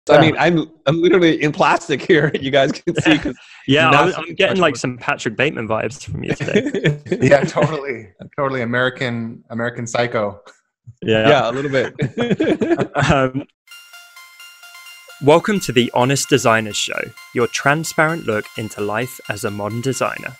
So, I mean, I'm literally in plastic here. You guys can see. Yeah, I'm getting like some Patrick Bateman vibes from you today. Yeah, totally American Psycho. Yeah, a little bit. Welcome to the Honest Designers Show, your transparent look into life as a modern designer.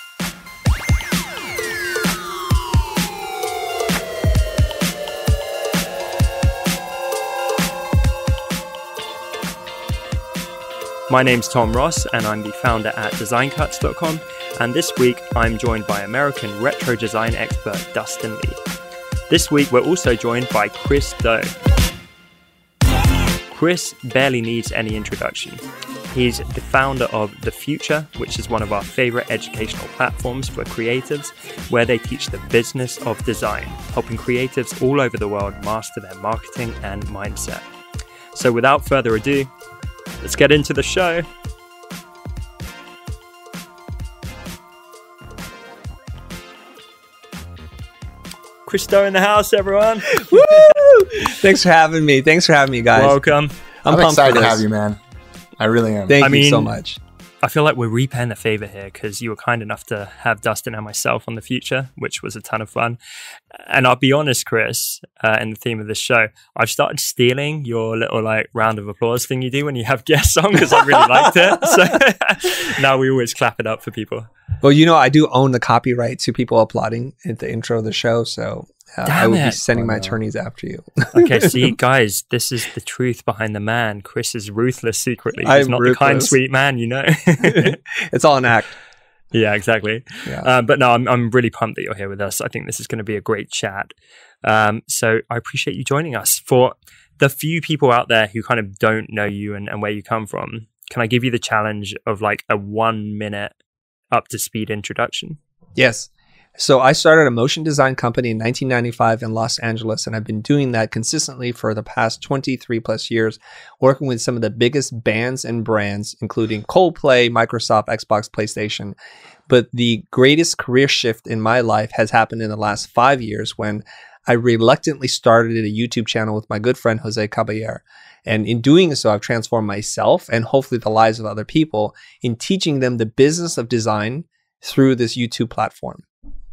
My name's Tom Ross, and I'm the founder at designcuts.com, and this week I'm joined by American retro design expert Dustin Lee. This week we're also joined by Chris Do. Chris barely needs any introduction. He's the founder of The Futur, which is one of our favorite educational platforms for creatives, where they teach the business of design, helping creatives all over the world master their marketing and mindset. So without further ado, let's get into the show. Chris Do in the house, everyone. Woo! Thanks for having me. Thanks for having me, guys. Welcome. I'm excited to have you, man. I really am. Thank you so much. I feel like we're repaying a favor here because you were kind enough to have Dustin and myself on The Futur, which was a ton of fun. And I'll be honest, Chris, in the theme of this show, I've started stealing your little like round of applause thing you do when you have guests on because I really liked it. So now we always clap it up for people. Well, you know, I do own the copyright to people applauding at the intro of the show, so I will be sending my attorneys after you. Okay, see, guys, this is the truth behind the man. Chris is ruthless secretly. He's not ruthless. the kind, sweet man, you know. It's all an act. Yeah, exactly. Yeah. But no, I'm really pumped that you're here with us. I think this is going to be a great chat. So I appreciate you joining us. For the few people out there who kind of don't know you and where you come from, can I give you the challenge of like a 1 minute up to speed introduction? Yes. So I started a motion design company in 1995 in Los Angeles, and I've been doing that consistently for the past 23 plus years, working with some of the biggest bands and brands, including Coldplay, Microsoft, Xbox, PlayStation. But the greatest career shift in my life has happened in the last 5 years when I reluctantly started a YouTube channel with my good friend, Jose Caballero. And in doing so, I've transformed myself and hopefully the lives of other people in teaching them the business of design through this YouTube platform.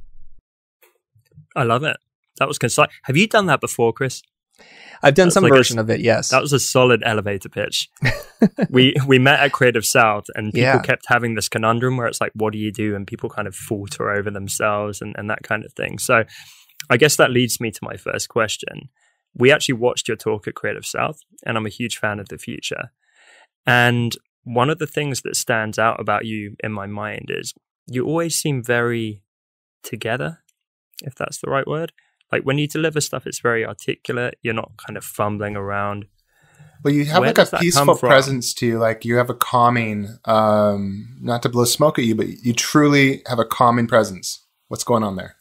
I love it. That was concise. Have you done that before, Chris? I've done some version of it, yes. That was a solid elevator pitch. we met at Creative South, and people kept having this conundrum where it's like, what do you do? And people kind of falter over themselves and that kind of thing. So I guess that leads me to my first question. We actually watched your talk at Creative South, and I'm a huge fan of The Futur. And one of the things that stands out about you in my mind is you always seem very together, if that's the right word. Like when you deliver stuff, it's very articulate. You're not kind of fumbling around. Well, you have like a peaceful presence to you. Like you have a calming, not to blow smoke at you, but you truly have a calming presence. What's going on there?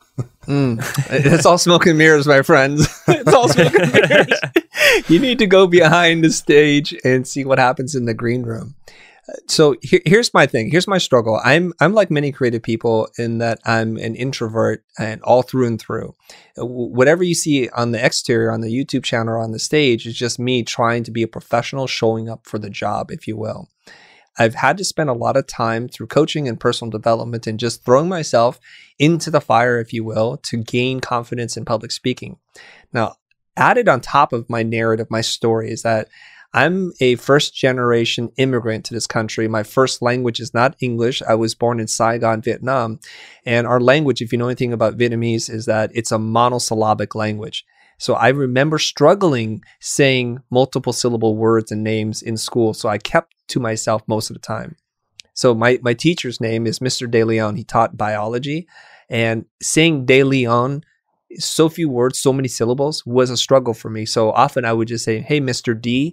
It's all smoke and mirrors, my friends. It's all smoke and mirrors. You need to go behind the stage and see what happens in the green room. So here's my thing. Here's my struggle. I'm like many creative people in that I'm an introvert and all through and through. Whatever you see on the exterior, on the YouTube channel, or on the stage is just me trying to be a professional, showing up for the job, if you will. I've had to spend a lot of time through coaching and personal development and just throwing myself into the fire, if you will, to gain confidence in public speaking. Now, added on top of my narrative, my story is that I'm a first-generation immigrant to this country. My first language is not English. I was born in Saigon, Vietnam. And our language, if you know anything about Vietnamese, is that it's a monosyllabic language. So I remember struggling saying multiple syllable words and names in school. So I kept to myself most of the time. So my teacher's name is Mr. De Leon. He taught biology. And saying De Leon, so few words, so many syllables, was a struggle for me. So often I would just say, hey, Mr. D.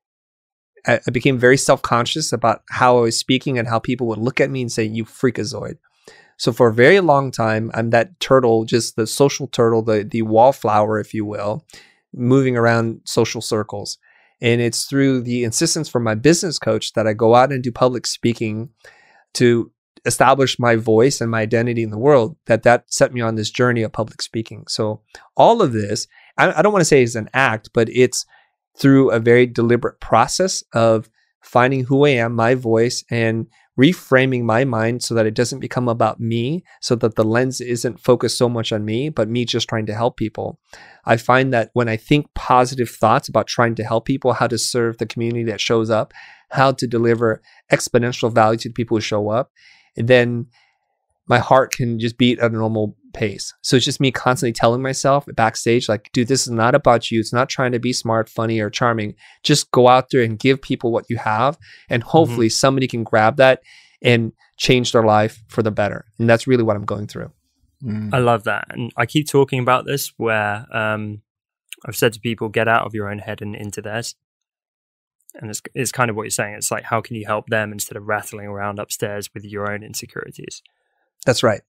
I became very self-conscious about how I was speaking and how people would look at me and say, you freakazoid. So for a very long time, I'm that turtle, just the social turtle, the wallflower, if you will, moving around social circles. And it's through the insistence from my business coach that I go out and do public speaking to establish my voice and my identity in the world, that set me on this journey of public speaking. So all of this, I don't want to say is an act, but it's through a very deliberate process of finding who I am, my voice, and reframing my mind so that it doesn't become about me, so that the lens isn't focused so much on me, but me just trying to help people. I find that when I think positive thoughts about trying to help people, how to serve the community that shows up, how to deliver exponential value to the people who show up, then my heart can just beat at a normal pace. So it's just me constantly telling myself backstage, like, dude, this is not about you. It's not trying to be smart, funny, or charming. Just go out there and give people what you have. And hopefully somebody can grab that and change their life for the better. And that's really what I'm going through. I love that. And I keep talking about this where I've said to people, get out of your own head and into theirs. And it's kind of what you're saying. It's like, how can you help them instead of rattling around upstairs with your own insecurities? That's right.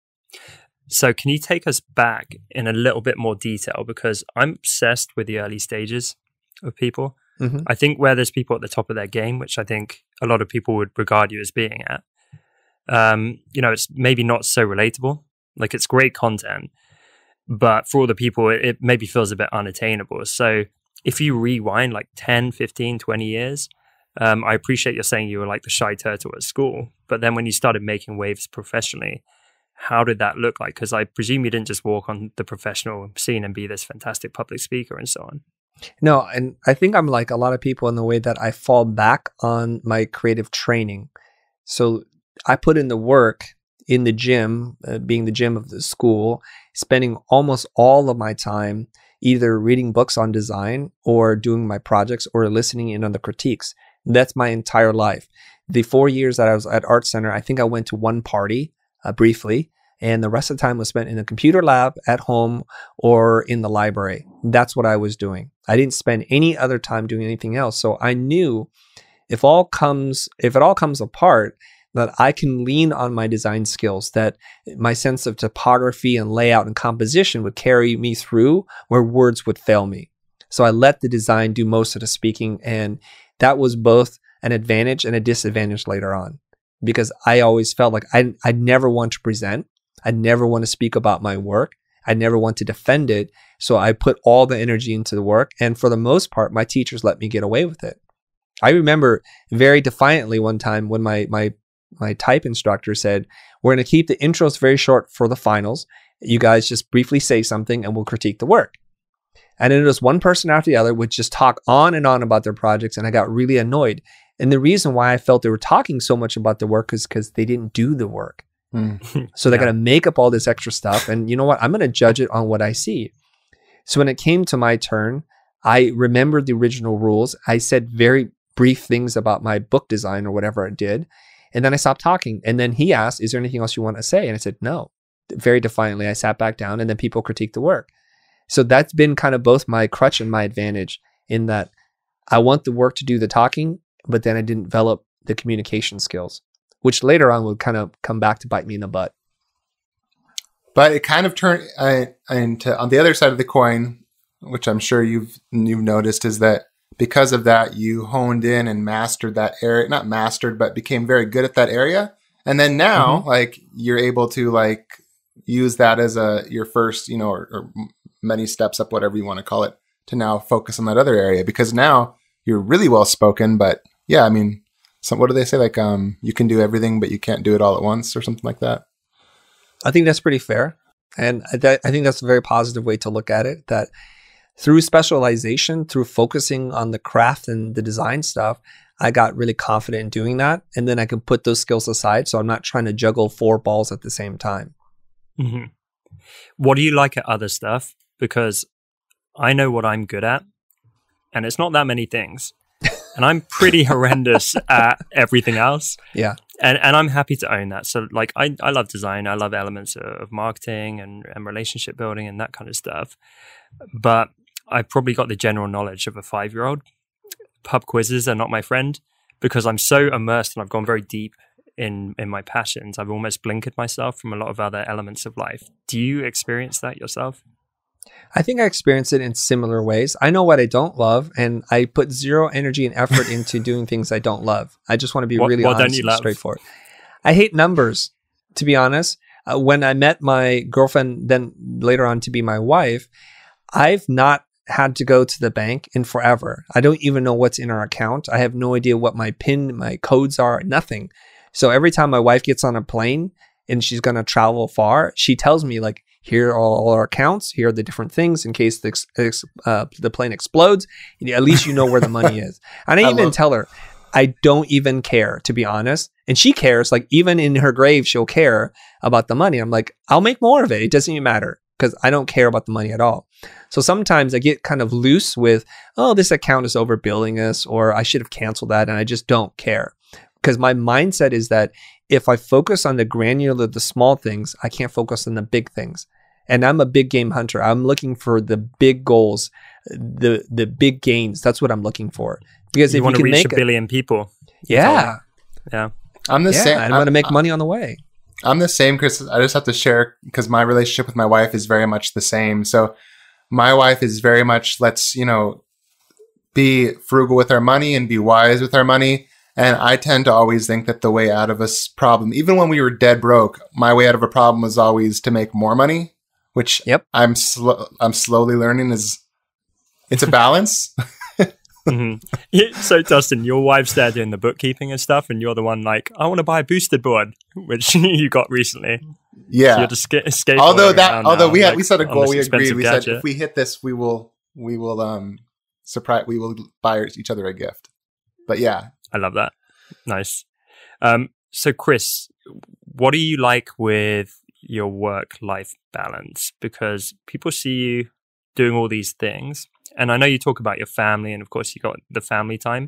So can you take us back in a little bit more detail? Because I'm obsessed with the early stages of people. I think where there's people at the top of their game, which I think a lot of people would regard you as being at, it's maybe not so relatable. Like, it's great content, but for all the people, it maybe feels a bit unattainable. So if you rewind like 10, 15, 20 years, I appreciate you're saying you were like the shy turtle at school, but then when you started making waves professionally, how did that look like? Because I presume you didn't just walk on the professional scene and be this fantastic public speaker and so on. No, and I think I'm like a lot of people in the way that I fall back on my creative training. So I put in the work in the gym, being the gym of the school, spending almost all of my time either reading books on design or doing my projects or listening in on the critiques. That's my entire life. The 4 years that I was at Art Center, I think I went to one party briefly, and the rest of the time was spent in a computer lab, at home, or in the library. That's what I was doing. I didn't spend any other time doing anything else. So I knew if it all comes apart, that I can lean on my design skills, that my sense of topography and layout and composition would carry me through where words would fail me. So I let the design do most of the speaking, and that was both an advantage and a disadvantage later on, because I always felt like I'd never want to present. I'd never want to speak about my work. I'd never want to defend it. So I put all the energy into the work. And for the most part, my teachers let me get away with it. I remember very defiantly one time when my type instructor said, we're going to keep the intros very short for the finals. You guys just briefly say something and we'll critique the work. And then it was one person after the other would just talk on and on about their projects. And I got really annoyed. And the reason why I felt they were talking so much about the work is because they didn't do the work. So they're going to make up all this extra stuff. And you know what? I'm going to judge it on what I see. So when it came to my turn, I remembered the original rules. I said very brief things about my book design or whatever I did. And then I stopped talking. And then he asked, is there anything else you want to say? And I said, no. Very defiantly, I sat back down, and then people critiqued the work. So that's been kind of both my crutch and my advantage, in that I want the work to do the talking, but then I didn't develop the communication skills, which later on would kind of come back to bite me in the butt. But it kind of turned into, on the other side of the coin, which I'm sure you've noticed, is that because of that, you honed in and mastered that area. Not mastered, but became very good at that area. And then now, like, you're able to like use that as your first, or many steps up, whatever you want to call it, to now focus on that other area, because now you're really well spoken. But yeah, I mean, what do they say? Like, you can do everything, but you can't do it all at once, or something like that. I think that's pretty fair. And I think that's a very positive way to look at it, that through specialization, through focusing on the craft and the design stuff, I got really confident in doing that. And then I can put those skills aside. So I'm not trying to juggle 4 balls at the same time. Mm-hmm. What do you like at other stuff? Because I know what I'm good at, and it's not that many things. And I'm pretty horrendous at everything else. Yeah. And I'm happy to own that. So like, I love design. I love elements of marketing and relationship building and that kind of stuff. But I've probably got the general knowledge of a 5-year-old. Pub quizzes are not my friend, because I'm so immersed and I've gone very deep in my passions. I've almost blinkered myself from a lot of other elements of life. Do you experience that yourself? I think I experience it in similar ways. I know what I don't love, and I put zero energy and effort into doing things I don't love. I just want to be really honest and straightforward. I hate numbers, to be honest. When I met my girlfriend, then later on to be my wife, I've not had to go to the bank in forever. I don't even know what's in our account. I have no idea what my PIN, my codes are, nothing. So every time my wife gets on a plane and she's going to travel far, she tells me like, here are all our accounts. Here are the different things in case the plane explodes. At least you know where the money is. And I even tell her, I don't even care, to be honest. And she cares. Like even in her grave, she'll care about the money. I'm like, I'll make more of it. It doesn't even matter because I don't care about the money at all. So sometimes I get kind of loose with, oh, this account is overbilling us, or I should have canceled that. And I just don't care because my mindset is that if I focus on the granular, the small things, I can't focus on the big things. And I'm a big game hunter. I'm looking for the big goals, the big gains. That's what I'm looking for. Because you if want you to can reach make a billion people. Yeah. Yeah. I'm the same. I'm going to make money on the way. I'm the same, Chris. I just have to share because my relationship with my wife is very much the same. So my wife is very much, let's, be frugal with our money and be wise with our money. And I tend to always think that the way out of a problem, even when we were dead broke, my way out of a problem was always to make more money, which I'm slowly learning it's a balance. Mm-hmm. Yeah, so Dustin, your wife's there doing the bookkeeping and stuff, and you're the one like, I want to buy a boosted board, which you got recently. Yeah. So you're just skateboarding although we like, set a goal, we agreed. We gadget. said if we hit this, we will buy each other a gift. But yeah, I love that. Nice. So Chris, what are you like with your work-life balance? Because people see you doing all these things. And I know you talk about your family, and of course you got the family time.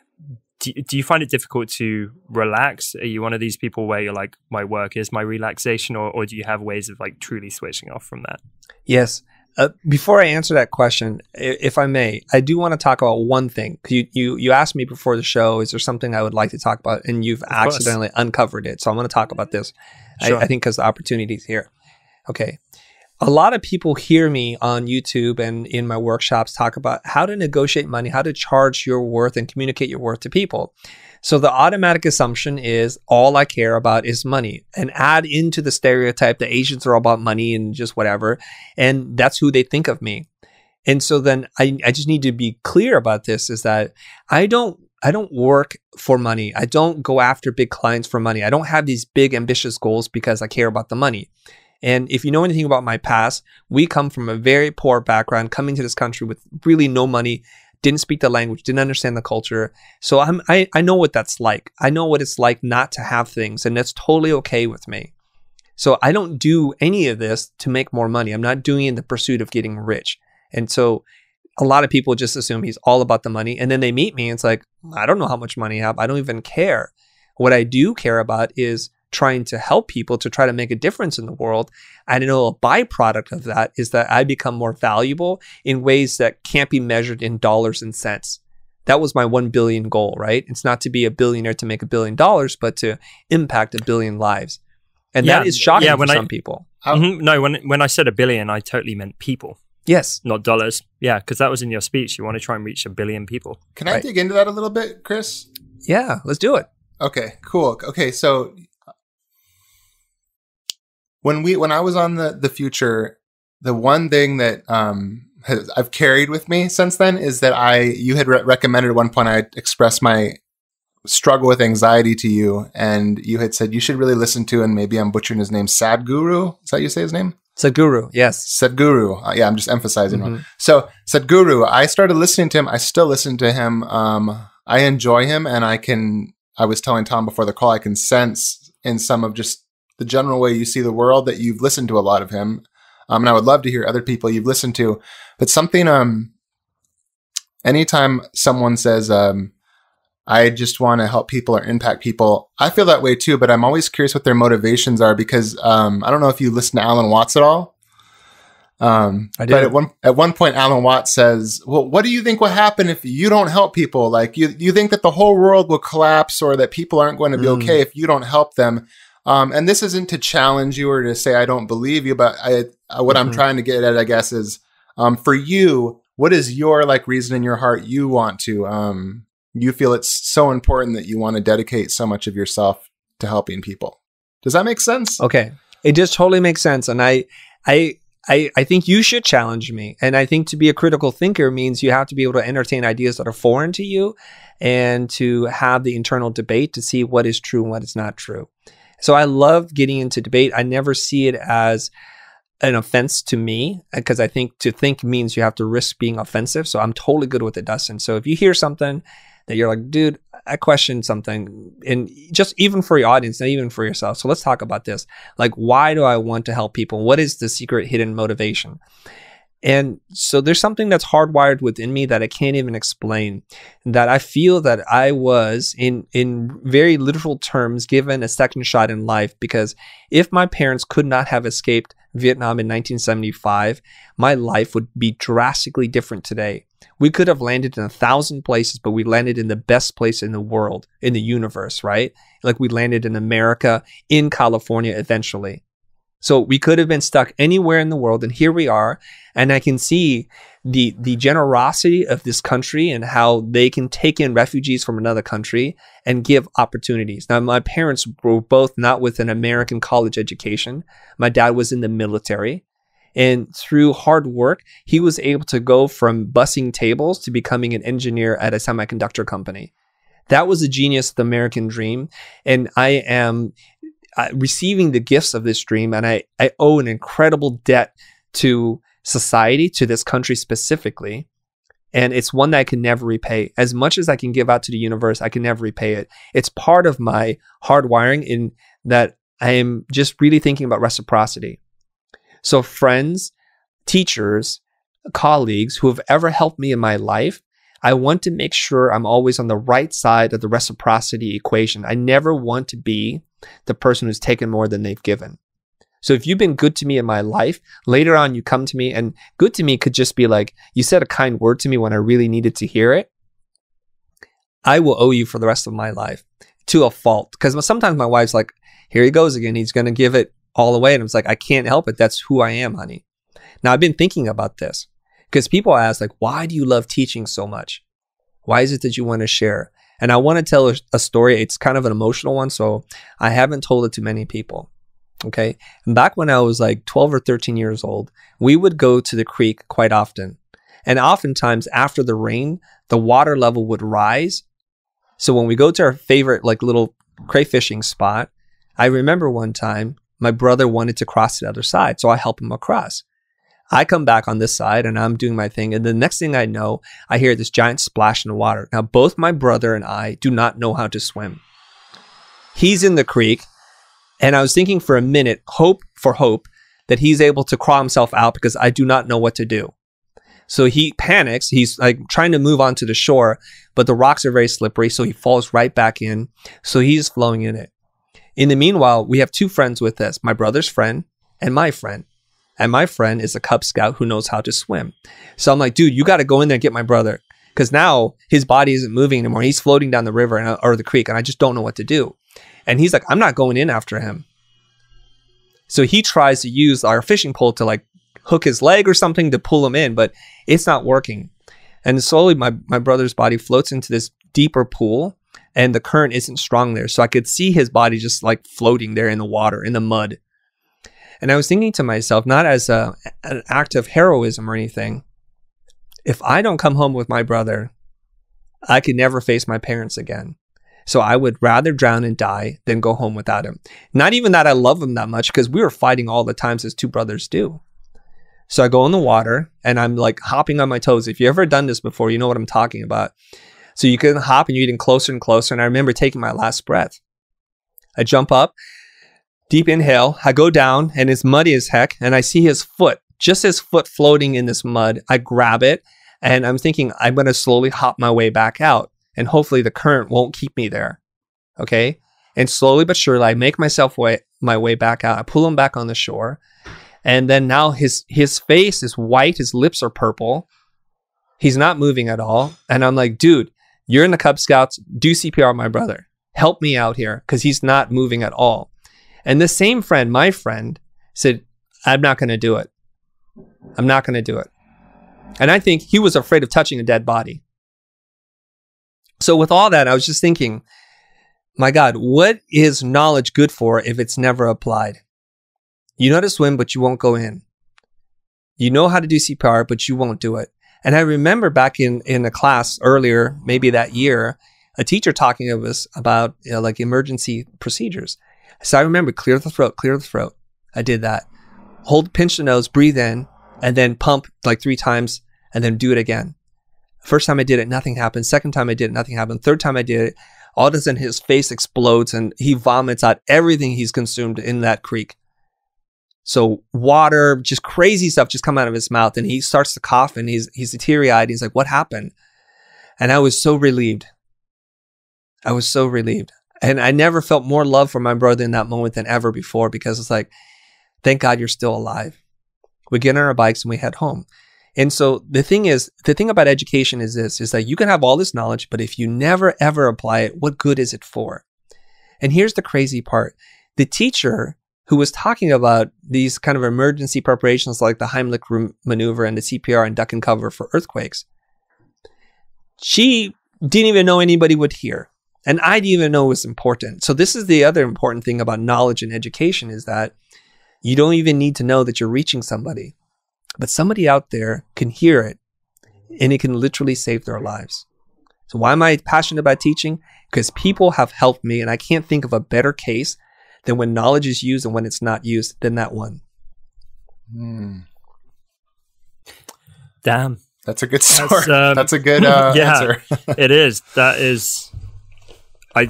Do you find it difficult to relax? Are you one of these people where you're like, my work is my relaxation, or do you have ways of like truly switching off from that? Yes. Before I answer that question, if I may, I do want to talk about one thing. You asked me before the show, is there something I would like to talk about? And you've accidentally uncovered it. So I'm going to talk about this. Sure. I think because the opportunity is here. Okay. A lot of people hear me on YouTube and in my workshops talk about how to negotiate money, how to charge your worth and communicate your worth to people. So the automatic assumption is all I care about is money, and add into the stereotype that Asians are all about money and just whatever. And that's who they think of me. And so then I just need to be clear about this, is that I don't work for money. I don't go after big clients for money. I don't have these big ambitious goals because I care about the money. And if you know anything about my past, we come from a very poor background, coming to this country with really no money, didn't speak the language, didn't understand the culture. So I know what that's like. I know what it's like not to have things, and that's totally okay with me. So I don't do any of this to make more money. I'm not doing it in the pursuit of getting rich. And so a lot of people just assume he's all about the money. And then they meet me and it's like, I don't know how much money I have. I don't even care. What I do care about is trying to help people to try to make a difference in the world. And I know a byproduct of that is that I become more valuable in ways that can't be measured in dollars and cents. That was my 1 billion goal, right? It's not to be a billionaire to make $1 billion, but to impact 1 billion lives. And that is shocking for some people. No, when I said 1 billion, I totally meant people. Yes. Not dollars. Yeah, because that was in your speech. You want to try and reach 1 billion people. Can I dig into that a little bit, Chris? Yeah, let's do it. Okay, cool. Okay, so when I was on the Futur, the one thing that I've carried with me since then is that you had recommended at one point I expressed my struggle with anxiety to you, and you had said you should really listen to, and maybe I'm butchering his name, Sadhguru. Is that how you say his name? Sadhguru, yes. Sadhguru. Yeah, I'm just emphasizing. So Sadhguru, I started listening to him. I still listen to him. I enjoy him, and I was telling Tom before the call, I can sense in some of just the general way you see the world that you've listened to a lot of him. And I would love to hear other people you've listened to. But something, anytime someone says, I just want to help people or impact people, I feel that way too, but I'm always curious what their motivations are because I don't know if you listen to Alan Watts at all. I do. But at one point, Alan Watts says, well, what do you think will happen if you don't help people? Like, you think that the whole world will collapse or that people aren't going to be okay if you don't help them? And this isn't to challenge you or to say I don't believe you, but what I'm trying to get at, I guess, is for you, what is your reason in your heart you want to, you feel it's so important that you want to dedicate so much of yourself to helping people? Does that make sense? Okay. It just totally makes sense. And I I think you should challenge me. And I think to be a critical thinker means you have to be able to entertain ideas that are foreign to you and to have the internal debate to see what is true and what is not true. So I love getting into debate. I never see it as an offense to me, because I think to think means you have to risk being offensive. So I'm totally good with it, Dustin. So if you hear something that you're like, dude, I question something, and just even for your audience, not even for yourself. So let's talk about this. Like, why do I want to help people? What is the secret hidden motivation? And so there's something that's hardwired within me that I can't even explain, that I feel that I was in very literal terms given a second shot in life, because if my parents could not have escaped Vietnam in 1975, my life would be drastically different today. We could have landed in 1,000 places, but we landed in the best place in the world, in the universe, right? Like we landed in America, in California eventually. So we could have been stuck anywhere in the world, and here we are. And I can see the generosity of this country and how they can take in refugees from another country and give opportunities. Now, my parents were both not with an American college education. My dad was in the military. And through hard work, he was able to go from bussing tables to becoming an engineer at a semiconductor company. That was the genius of the American dream. And I am receiving the gifts of this dream, and I owe an incredible debt to society, to this country specifically, and it's one that I can never repay. As much as I can give out to the universe, I can never repay it. It's part of my hardwiring in that I am just really thinking about reciprocity. So friends, teachers, colleagues who have ever helped me in my life, I want to make sure I'm always on the right side of the reciprocity equation. I never want to be the person who's taken more than they've given. So if you've been good to me in my life, later on you come to me, and good to me could just be like, you said a kind word to me when I really needed to hear it. I will owe you for the rest of my life, to a fault. Because sometimes my wife's like, here he goes again. He's going to give it all away. And I was like, I can't help it. That's who I am, honey. Now I've been thinking about this because people ask, like, why do you love teaching so much? Why is it that you want to share? And I want to tell a story. It's kind of an emotional one, so I haven't told it to many people. Okay. And back when I was like 12 or 13 years old, we would go to the creek quite often. And oftentimes after the rain, the water level would rise. So when we go to our favorite like little crayfishing spot, I remember one time my brother wanted to cross to the other side. So I help him across. I come back on this side and I'm doing my thing. And the next thing I know, I hear this giant splash in the water. Now, both my brother and I do not know how to swim. He's in the creek. And I was thinking for a minute, hope that he's able to crawl himself out because I do not know what to do. So he panics. He's like trying to move onto the shore, but the rocks are very slippery. So he falls right back in. So he's flowing in it. In the meanwhile, we have two friends with us, my brother's friend and my friend. And my friend is a Cub Scout who knows how to swim. So I'm like, dude, you got to go in there and get my brother. Because now his body isn't moving anymore. He's floating down the river or the creek, and I just don't know what to do. And he's like, I'm not going in after him. So he tries to use our fishing pole to like hook his leg or something to pull him in, but it's not working. And slowly my brother's body floats into this deeper pool, and the current isn't strong there. So I could see his body just like floating there in the water, in the mud. And I was thinking to myself, not as an act of heroism or anything, if I don't come home with my brother, I could never face my parents again. So I would rather drown and die than go home without him. Not even that I love him that much, because we were fighting all the times as two brothers do. So I go in the water and I'm like hopping on my toes. If you've ever done this before, you know what I'm talking about. So you can hop and you're getting closer and closer. And I remember taking my last breath. I jump up, deep inhale. I go down and it's muddy as heck. And I see his foot, just his foot floating in this mud. I grab it and I'm thinking I'm going to slowly hop my way back out. And hopefully the current won't keep me there. Okay. And slowly but surely, I make my way back out. I pull him back on the shore. And then now his face is white. His lips are purple. He's not moving at all. And I'm like, dude, you're in the Cub Scouts. Do CPR on my brother. Help me out here, because he's not moving at all. And the same friend, my friend, said, I'm not going to do it. I'm not going to do it. And I think he was afraid of touching a dead body. So with all that, I was just thinking, my God, what is knowledge good for if it's never applied? You know how to swim, but you won't go in. You know how to do CPR, but you won't do it. And I remember back in a class earlier, maybe that year, a teacher talking to us about like emergency procedures. So I remember clear the throat, clear the throat. I did that. Pinch the nose, breathe in, and then pump like 3 times, and then do it again. First time I did it, nothing happened. Second time I did it, nothing happened. Third time I did it, all of a sudden his face explodes and he vomits out everything he's consumed in that creek. So water, just crazy stuff just come out of his mouth, and he starts to cough, and he's teary-eyed. He's like, what happened? And I was so relieved. I was so relieved. And I never felt more love for my brother in that moment than ever before, because it's like, thank God you're still alive. We get on our bikes and we head home. And so the thing about education is this, is that you can have all this knowledge, but if you never ever apply it, what good is it for? And here's the crazy part. The teacher who was talking about these kind of emergency preparations like the Heimlich maneuver and the CPR and duck and cover for earthquakes, she didn't even know anybody would hear. And I didn't even know it was important. So this is the other important thing about knowledge and education, is that you don't even need to know that you're reaching somebody, but somebody out there can hear it, and it can literally save their lives. So why am I passionate about teaching? Because people have helped me, and I can't think of a better case than when knowledge is used and when it's not used than that one. Damn. That's a good story. That's a good answer. It is. That is... I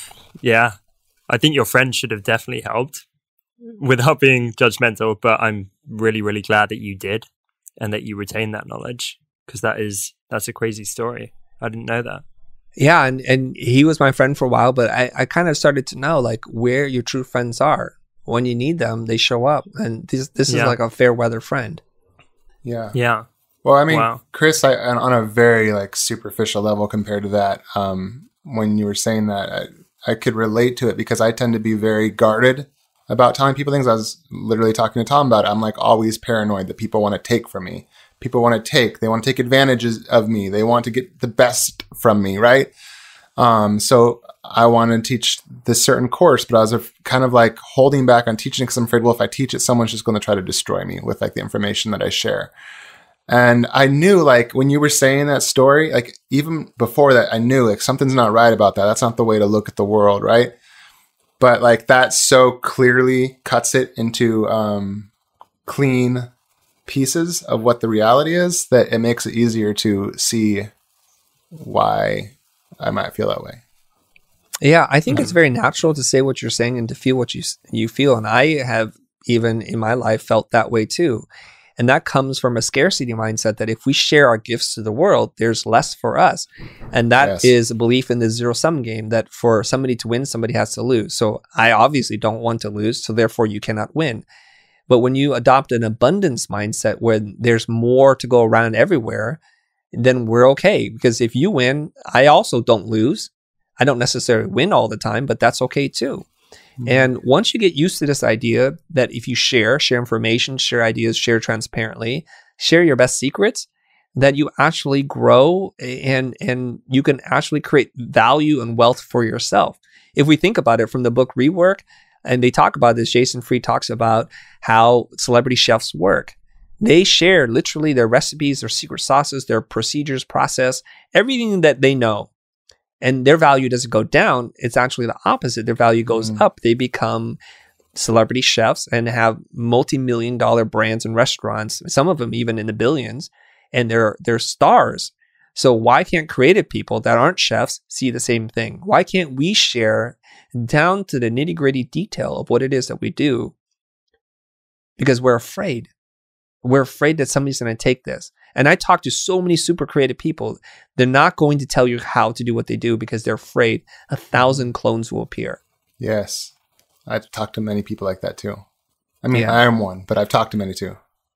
think your friend should have definitely helped without being judgmental, but I'm really, really glad that you did and that you retained that knowledge, because that's a crazy story. I didn't know that. Yeah, and he was my friend for a while, but I kind of started to know like where your true friends are. When you need them, they show up, and this is like a fair weather friend. Yeah. Yeah. Well, I mean, wow. Chris, on a very like superficial level compared to that, when you were saying that, I could relate to it, because I tend to be very guarded about telling people things. I was literally talking to Tom about it. I'm like always paranoid that people want to take from me. They want to take advantages of me. They want to get the best from me, right? So I want to teach this certain course, but I was kind of like holding back on teaching because I'm afraid, well, if I teach it, someone's just going to try to destroy me with like the information that I share. And I knew, like, when you were saying that story, like even before that, I knew like something's not right about that. That's not the way to look at the world, right? But like that so clearly cuts it into clean pieces of what the reality is, that it makes it easier to see why I might feel that way. Yeah, I think it's very natural to say what you're saying and to feel what you feel. And I have, even in my life, felt that way too. And that comes from a scarcity mindset that if we share our gifts to the world, there's less for us. And that is a belief in the zero-sum game, that for somebody to win, somebody has to lose. So I obviously don't want to lose, so therefore you cannot win. But when you adopt an abundance mindset where there's more to go around everywhere, then we're okay. Because if you win, I also don't lose. I don't necessarily win all the time, but that's okay too. And once you get used to this idea that if you share information, share ideas, share transparently, share your best secrets, that you actually grow and you can actually create value and wealth for yourself. If we think about it from the book Rework, and they talk about this, Jason Fried talks about how celebrity chefs work. They share literally their recipes, their secret sauces, their procedures, process, everything that they know. And their value doesn't go down. It's actually the opposite. Their value goes up. They become celebrity chefs and have multi-million-dollar brands and restaurants, some of them even in the billions, and they're stars. So why can't creative people that aren't chefs see the same thing? Why can't we share down to the nitty-gritty detail of what it is that we do? Because we're afraid. We're afraid that somebody's going to take this. And I talk to so many super creative people. They're not going to tell you how to do what they do because they're afraid 1,000 clones will appear. Yes. I've talked to many people like that too. I mean, I am one, but I've talked to many too.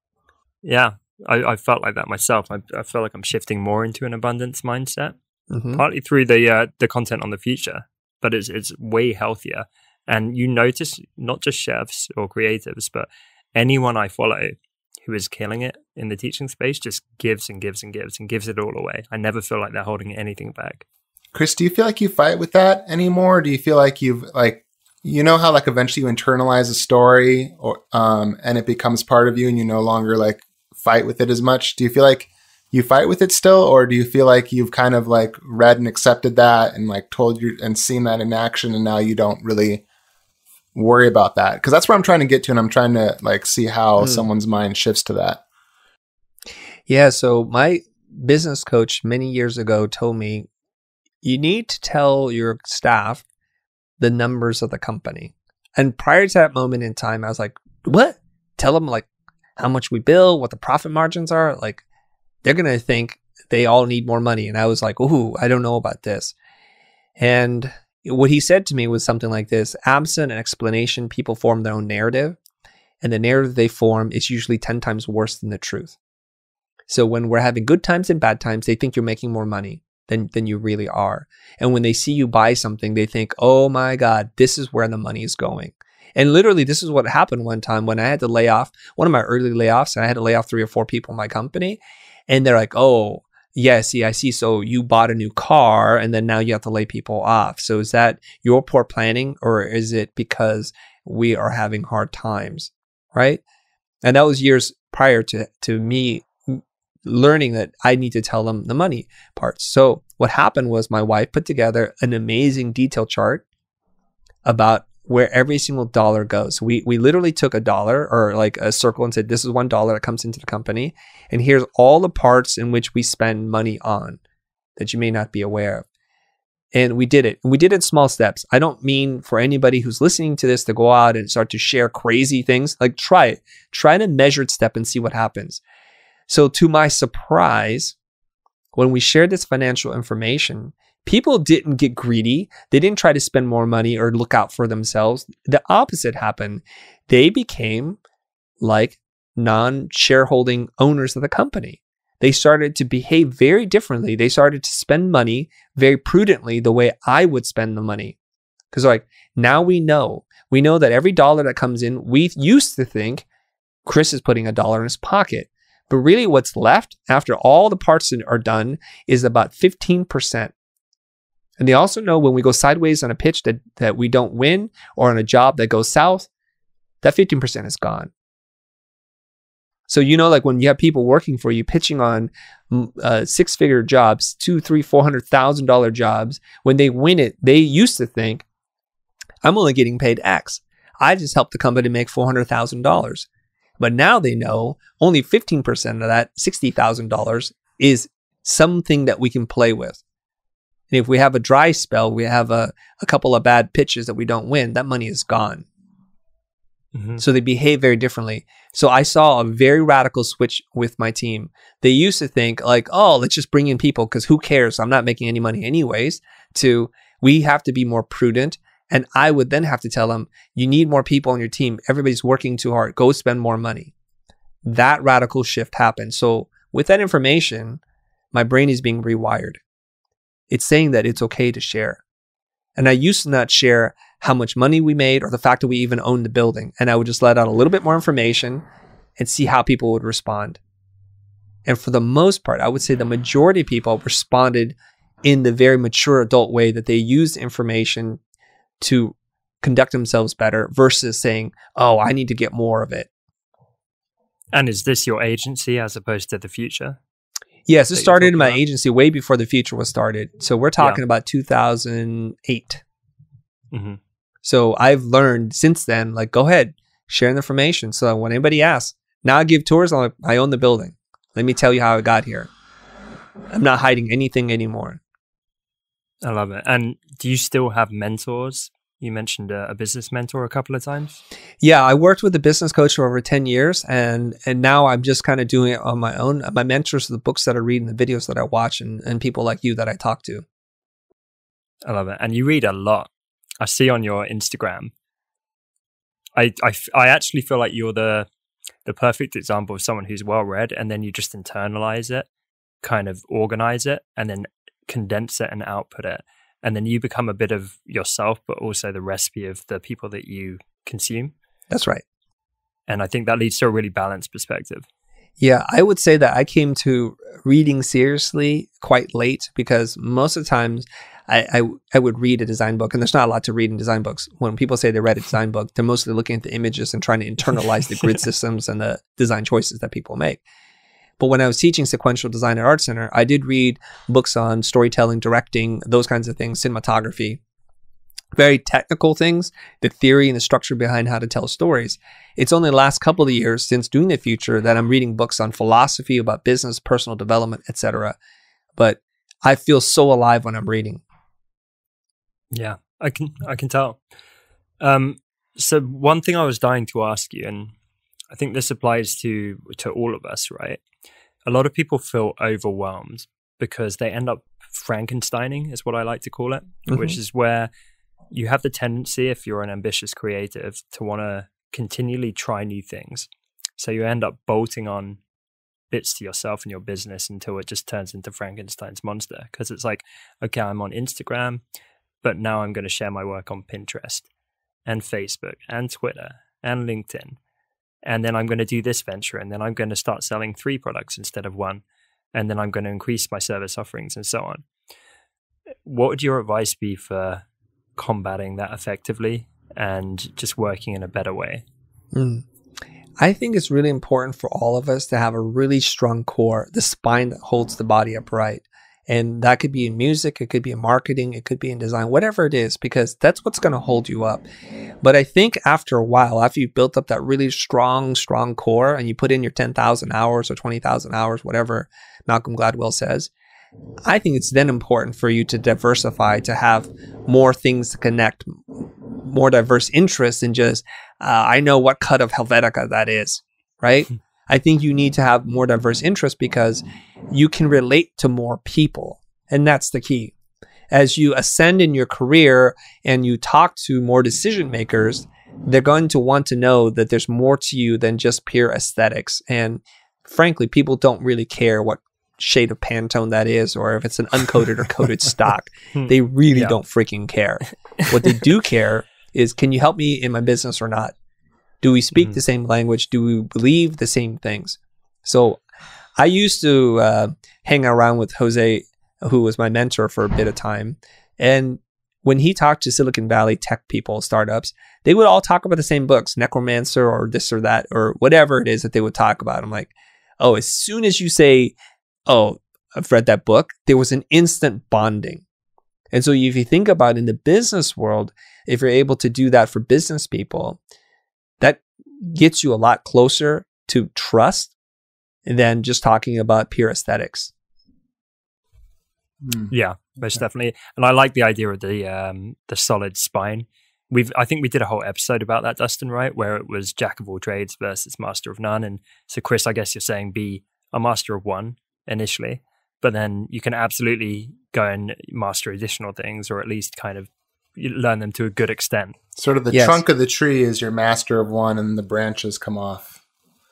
Yeah, I felt like that myself. I feel like I'm shifting more into an abundance mindset, partly through the content on the future, but it's way healthier. And you notice not just chefs or creatives, but anyone I follow who is killing it in the teaching space just gives and gives and gives and gives it all away. I never feel like they're holding anything back. Chris, do you feel like you fight with that anymore? Do you feel like you've you know how like eventually you internalize a story or and it becomes part of you and you no longer like fight with it as much. Do you feel like you fight with it still, or do you feel like you've kind of like read and accepted that and like told you and seen that in action, and now you don't really worry about that? Because that's where I'm trying to get to, and I'm trying to like see how someone's mind shifts to that. Yeah. So my business coach many years ago told me, you need to tell your staff the numbers of the company. And prior to that moment in time, I was like, what? Tell them like how much we bill, what the profit margins are. Like, they're going to think they all need more money. And I was like, ooh, I don't know about this. And what he said to me was something like this: absent an explanation, people form their own narrative. And the narrative they form is usually 10 times worse than the truth. So when we're having good times and bad times, they think you're making more money than you really are. And when they see you buy something, they think, oh my God, this is where the money is going. And literally, this is what happened one time when I had to lay off one of my early layoffs, and I had to lay off 3 or 4 people in my company. And they're like, oh, yeah, see, I see. So you bought a new car and then now you have to lay people off. So is that your poor planning, or is it because we are having hard times? Right. And that was years prior to me learning that I need to tell them the money parts. So what happened was my wife put together an amazing detail chart about where every single dollar goes. We literally took $1 or like a circle and said, this is $1 that comes into the company. And here's all the parts in which we spend money on that you may not be aware of. And we did it. And we did it in small steps. I don't mean for anybody who's listening to this to go out and start to share crazy things. Like, try it. Try in a measured step and see what happens. So to my surprise, when we shared this financial information, people didn't get greedy. They didn't try to spend more money or look out for themselves. The opposite happened. They became like non-shareholding owners of the company. They started to behave very differently. They started to spend money very prudently the way I would spend the money. Because like, now we know that every dollar that comes in, we used to think Chris is putting $1 in his pocket. But really what's left after all the parts are done is about 15%. And they also know when we go sideways on a pitch that we don't win, or on a job that goes south, that 15% is gone. So, like when you have people working for you, pitching on 6-figure jobs, $200,000, $300,000, $400,000 jobs, when they win it, they used to think, I'm only getting paid X. I just helped the company make $400,000. But now they know only 15% of that, $60,000, is something that we can play with. And if we have a dry spell, we have a couple of bad pitches that we don't win, that money is gone. Mm-hmm. So they behave very differently. So I saw a very radical switch with my team. They used to think like, oh, let's just bring in people because who cares? I'm not making any money anyways. To, we have to be more prudent. And I would then have to tell them, you need more people on your team. Everybody's working too hard. Go spend more money. That radical shift happened. So with that information, my brain is being rewired. It's saying that it's okay to share. And I used to not share how much money we made or the fact that we even owned the building. And I would just let out a little bit more information and see how people would respond. And for the most part, I would say the majority of people responded in the very mature adult way that they used information to conduct themselves better versus saying, oh, I need to get more of it. And is this your agency as opposed to the Futur? Yes, it started in my agency way before the Futur was started. So we're talking about 2008. Mm-hmm. So I've learned since then, like, go ahead, share the information. So when anybody asks, now I give tours, I own the building. Let me tell you how I got here. I'm not hiding anything anymore. I love it. And do you still have mentors? You mentioned a business mentor a couple of times. Yeah, I worked with a business coach for over 10 years, and now I'm just kind of doing it on my own. My mentors are the books that I read and the videos that I watch, and people like you that I talk to. I love it. And you read a lot. I see on your Instagram. I actually feel like you're the perfect example of someone who's well read, and then you just internalize it, kind of organize it, and then condense it and output it. And then you become a bit of yourself, but also the recipe of the people that you consume. That's right. And I think that leads to a really balanced perspective. Yeah, I would say that I came to reading seriously quite late, because most of the times I would read a design book, and there's not a lot to read in design books. When people say they read a design book, they're mostly looking at the images and trying to internalize the grid systems and the design choices that people make. But when I was teaching sequential design at Art Center, I did read books on storytelling, directing, those kinds of things, cinematography, very technical things, the theory and the structure behind how to tell stories. It's only the last couple of years since doing the Futur that I'm reading books on philosophy, about business, personal development, etc. But I feel so alive when I'm reading. Yeah, I can tell. So one thing I was dying to ask you, and I think this applies to all of us, right? A lot of people feel overwhelmed because they end up Frankensteining, is what I like to call it, which is where you have the tendency, if you're an ambitious creative, to want to continually try new things. So you end up bolting on bits to yourself and your business until it just turns into Frankenstein's monster. Because it's like, okay, I'm on Instagram, but now I'm going to share my work on Pinterest and Facebook and Twitter and LinkedIn. And then I'm going to do this venture, and then I'm going to start selling 3 products instead of 1. And then I'm going to increase my service offerings and so on. What would your advice be for combating that effectively and just working in a better way? I think it's really important for all of us to have a really strong core, the spine that holds the body upright. And that could be in music, it could be in marketing, it could be in design, whatever it is, because that's what's going to hold you up. But I think after a while, after you've built up that really strong core and you put in your 10,000 hours or 20,000 hours, whatever Malcolm Gladwell says, I think it's then important for you to diversify, to have more things to connect, more diverse interests than just, I know what cut of Helvetica that is, right? I think you need to have more diverse interests because you can relate to more people. And that's the key. As you ascend in your career and you talk to more decision makers, they're going to want to know that there's more to you than just pure aesthetics. And frankly, people don't really care what shade of Pantone that is, or if it's an uncoated or coated stock. They really don't freaking care. What they do care is, can you help me in my business or not? Do we speak the same language? Do we believe the same things? So I used to hang around with Jose, who was my mentor for a bit of time. And when he talked to Silicon Valley tech people, startups, they would all talk about the same books, Necromancer or this or that, or whatever it is that they would talk about. I'm like, oh, as soon as you say, oh, I've read that book, there was an instant bonding. And so if you think about in the business world, if you're able to do that for business people, that gets you a lot closer to trust than just talking about pure aesthetics. Yeah, most definitely. And I like the idea of the solid spine. I think we did a whole episode about that, Dustin, right? Where it was jack of all trades versus master of none. And so, Chris, I guess you're saying be a master of one initially, but then you can absolutely go and master additional things, or at least kind of learn them to a good extent. Sort of the trunk of the tree is your master of one, and the branches come off.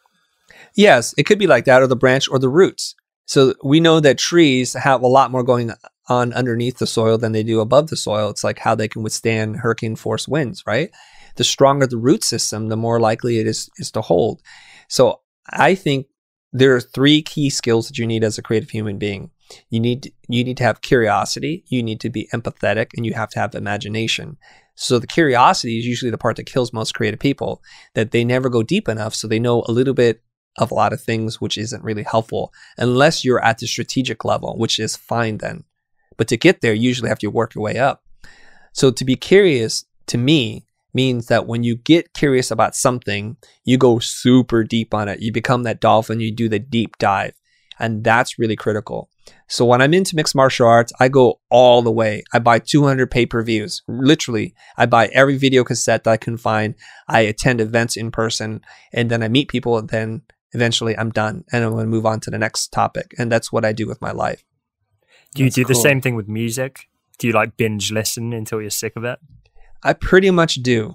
Yes, it could be like that, or the branch or the roots. So we know that trees have a lot more going on underneath the soil than they do above the soil. It's like how they can withstand hurricane force winds, right? The stronger the root system, the more likely it is to hold. So I think there are 3 key skills that you need as a creative human being. You need to have curiosity, you need to be empathetic, and you have to have imagination. So the curiosity is usually the part that kills most creative people, that they never go deep enough, so they know a little bit of a lot of things, which isn't really helpful unless you're at the strategic level, which is fine then. But to get there, you usually have to work your way up. So to be curious, to me, means that when you get curious about something, you go super deep on it. You become that dolphin, you do the deep dive. And that's really critical. So when I'm into mixed martial arts, I go all the way. I buy 200 pay-per-views. Literally, I buy every video cassette that I can find. I attend events in person, and then I meet people, and then eventually I'm done and I'm going to move on to the next topic. And that's what I do with my life. Do you do the same thing with music? Do you like binge listen until you're sick of it? I pretty much do.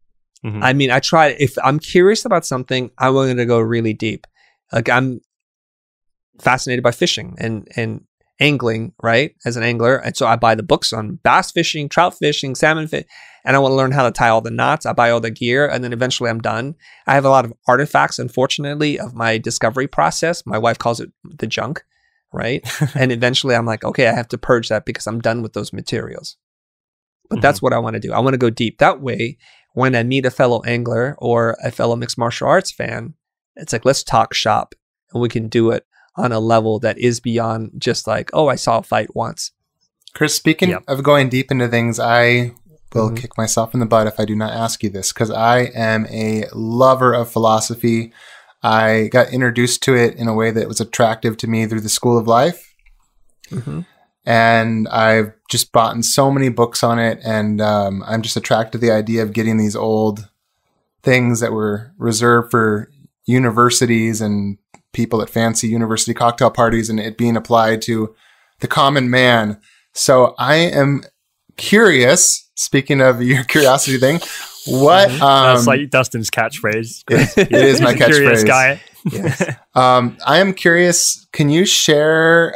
I mean, I try, if I'm curious about something, I'm going to go really deep. Like I'm fascinated by fishing and angling, right? As an angler. And so I buy the books on bass fishing, trout fishing, salmon fish, and I want to learn how to tie all the knots. I buy all the gear, and then eventually I'm done. I have a lot of artifacts, unfortunately, of my discovery process. My wife calls it the junk, right? And eventually I'm like, okay, I have to purge that because I'm done with those materials. But that's what I want to do. I want to go deep. That way, when I meet a fellow angler or a fellow mixed martial arts fan, it's like, let's talk shop, and we can do it on a level that is beyond just like, oh, I saw a fight once. Chris, speaking of going deep into things, I will kick myself in the butt if I do not ask you this, because I am a lover of philosophy. I got introduced to it in a way that was attractive to me through the School of Life. And I've just bought so many books on it. And I'm just attracted to the idea of getting these old things that were reserved for universities and people at fancy university cocktail parties and it being applied to the common man. So I am curious, speaking of your curiosity thing, what that's like Dustin's catchphrase. It is my catchphrase. Curious guy. Yes. I am curious, can you share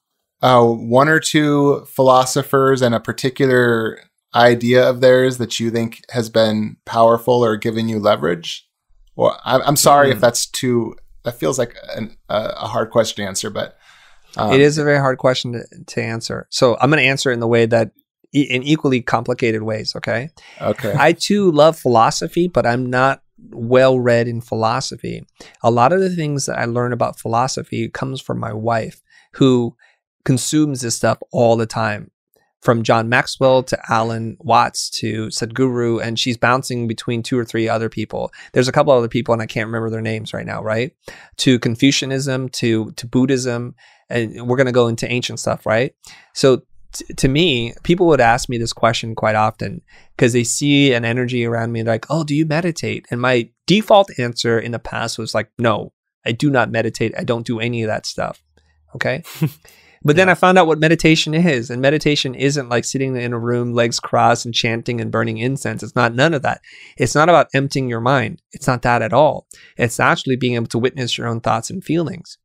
one or two philosophers and a particular idea of theirs that you think has been powerful or given you leverage? Well, I'm sorry if that's that feels like a hard question to answer, but it is a very hard question to answer. So I'm going to answer it in the way that in equally complicated ways. Okay. I too love philosophy, but I'm not well read in philosophy. A lot of the things that I learn about philosophy comes from my wife, who consumes this stuff all the time, from John Maxwell to Alan Watts to Sadhguru, and she's bouncing between 2 or 3 other people. There's a couple other people, and I can't remember their names right now, right? To Confucianism, to Buddhism, and we're going to go into ancient stuff, right? So to me, people would ask me this question quite often because they see an energy around me, like, oh, do you meditate? And my default answer in the past was like, no, I do not meditate. I don't do any of that stuff. Okay. But then I found out what meditation is. And meditation isn't like sitting in a room, legs crossed and chanting and burning incense. It's not none of that. It's not about emptying your mind. It's not that at all. It's actually being able to witness your own thoughts and feelings,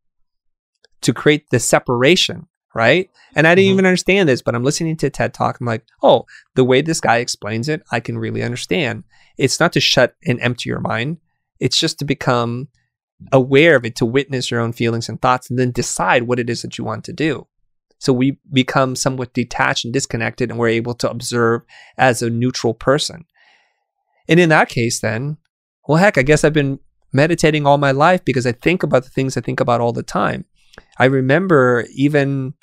to create the separation, right? And I didn't even understand this, but I'm listening to a TED Talk. I'm like, oh, the way this guy explains it, I can really understand. It's not to shut and empty your mind. It's just to become aware of it, to witness your own feelings and thoughts, and then decide what it is that you want to do. So we become somewhat detached and disconnected, and we're able to observe as a neutral person. And in that case, then, well, heck, I guess I've been meditating all my life because I think about the things I think about all the time. I remember even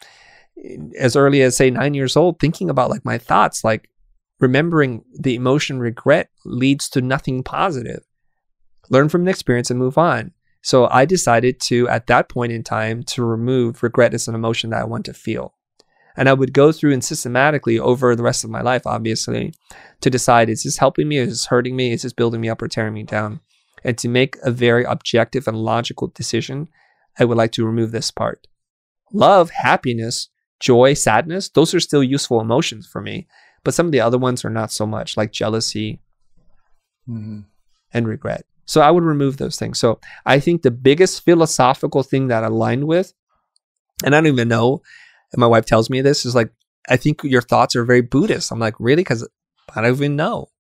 as early as, say, 9 years old, thinking about like my thoughts, like remembering the emotion regret leads to nothing positive. Learn from an experience and move on. So I decided to, at that point in time, to remove regret as an emotion that I want to feel. And I would go through and systematically over the rest of my life, obviously, to decide, is this helping me? Is this hurting me? Is this building me up or tearing me down? And to make a very objective and logical decision, I would like to remove this part. Love, happiness, joy, sadness, those are still useful emotions for me. But some of the other ones are not so much, like jealousy and regret. So I would remove those things. So I think the biggest philosophical thing that I aligned with, and I don't even know, and my wife tells me this, is like, I think your thoughts are very Buddhist. I'm like, really? Because I don't even know.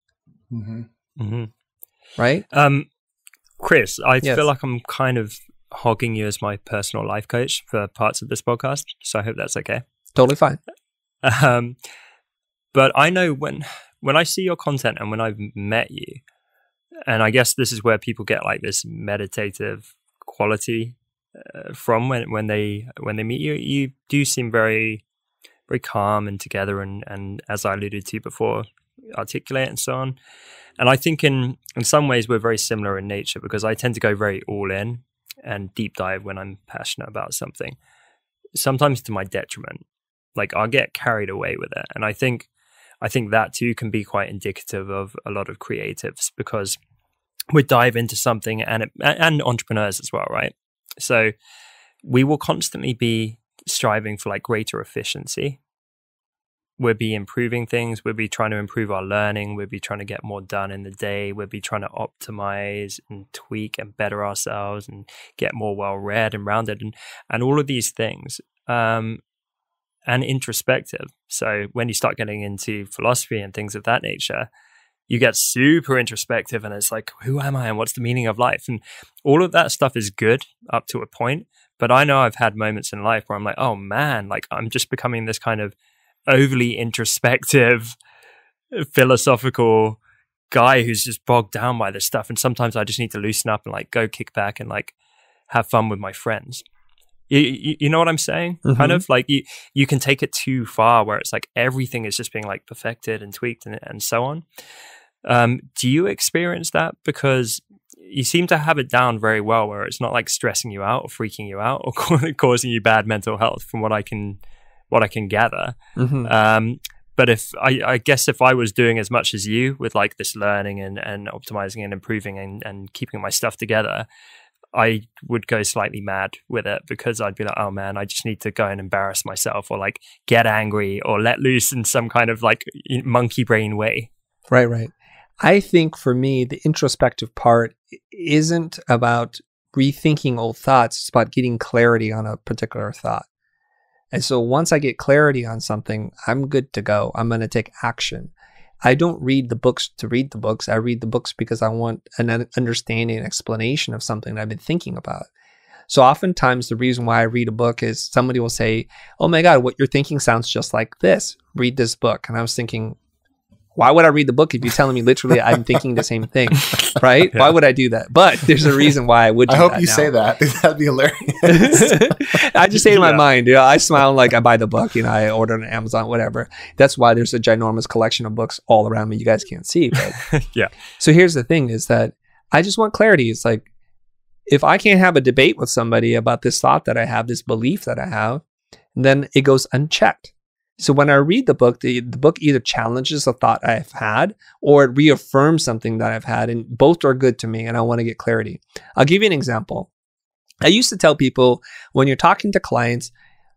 Right? Chris, I feel like I'm kind of hogging you as my personal life coach for parts of this podcast. So I hope that's okay. Totally fine. But I know when I see your content and when I've met you, and I guess this is where people get like this meditative quality from when they meet you. You do seem very, very calm and together, and as I alluded to before, articulate and so on. And I think in some ways we're very similar in nature, because I tend to go very all in and deep dive when I'm passionate about something. Sometimes to my detriment, like I'll get carried away with it, and I think that too can be quite indicative of a lot of creatives, because we dive into something, and entrepreneurs as well, right? So we will constantly be striving for like greater efficiency. We'll be improving things. We'll be trying to improve our learning. We'll be trying to get more done in the day. We'll be trying to optimize and tweak and better ourselves and get more well-read and rounded and all of these things. And introspective. So when you start getting into philosophy and things of that nature, you get super introspective, and it's like, who am I and what's the meaning of life? And all of that stuff is good up to a point. But I know I've had moments in life where I'm like, oh man, like I'm just becoming this kind of overly introspective, philosophical guy who's just bogged down by this stuff. And sometimes I just need to loosen up and like go kick back and like have fun with my friends. You know what I'm saying? Kind of like you can take it too far where it's like everything is just being like perfected and tweaked and so on. Do you experience that? Because you seem to have it down very well where it's not like stressing you out or freaking you out or causing you bad mental health from what I can gather. But I guess if I was doing as much as you with like this learning and optimizing and improving and keeping my stuff together, I would go slightly mad with it because I'd be like, oh man, I just need to go and embarrass myself or like get angry or let loose in some kind of like monkey brain way. Right. I think for me, the introspective part isn't about rethinking old thoughts. It's about getting clarity on a particular thought. And so once I get clarity on something, I'm good to go. I'm going to take action. I don't read the books to read the books. I read the books because I want an understanding and explanation of something that I've been thinking about. So oftentimes the reason why I read a book is somebody will say, oh my God, what you're thinking sounds just like this. Read this book. And I was thinking, why would I read the book if you're telling me literally I'm thinking the same thing, right? Yeah. Why would I do that? But there's a reason why I would do that. I hope you say that. That'd be hilarious. I just say it in my mind. You know, I smile like I buy the book. You know, I order it on Amazon, whatever. That's why there's a ginormous collection of books all around me. You guys can't see, but yeah. So here's the thing: is that I just want clarity. It's like if I can't have a debate with somebody about this thought that I have, this belief that I have, then it goes unchecked. So when I read the book either challenges a thought I've had or it reaffirms something that I've had, and both are good to me and I want to get clarity. I'll give you an example. I used to tell people when you're talking to clients,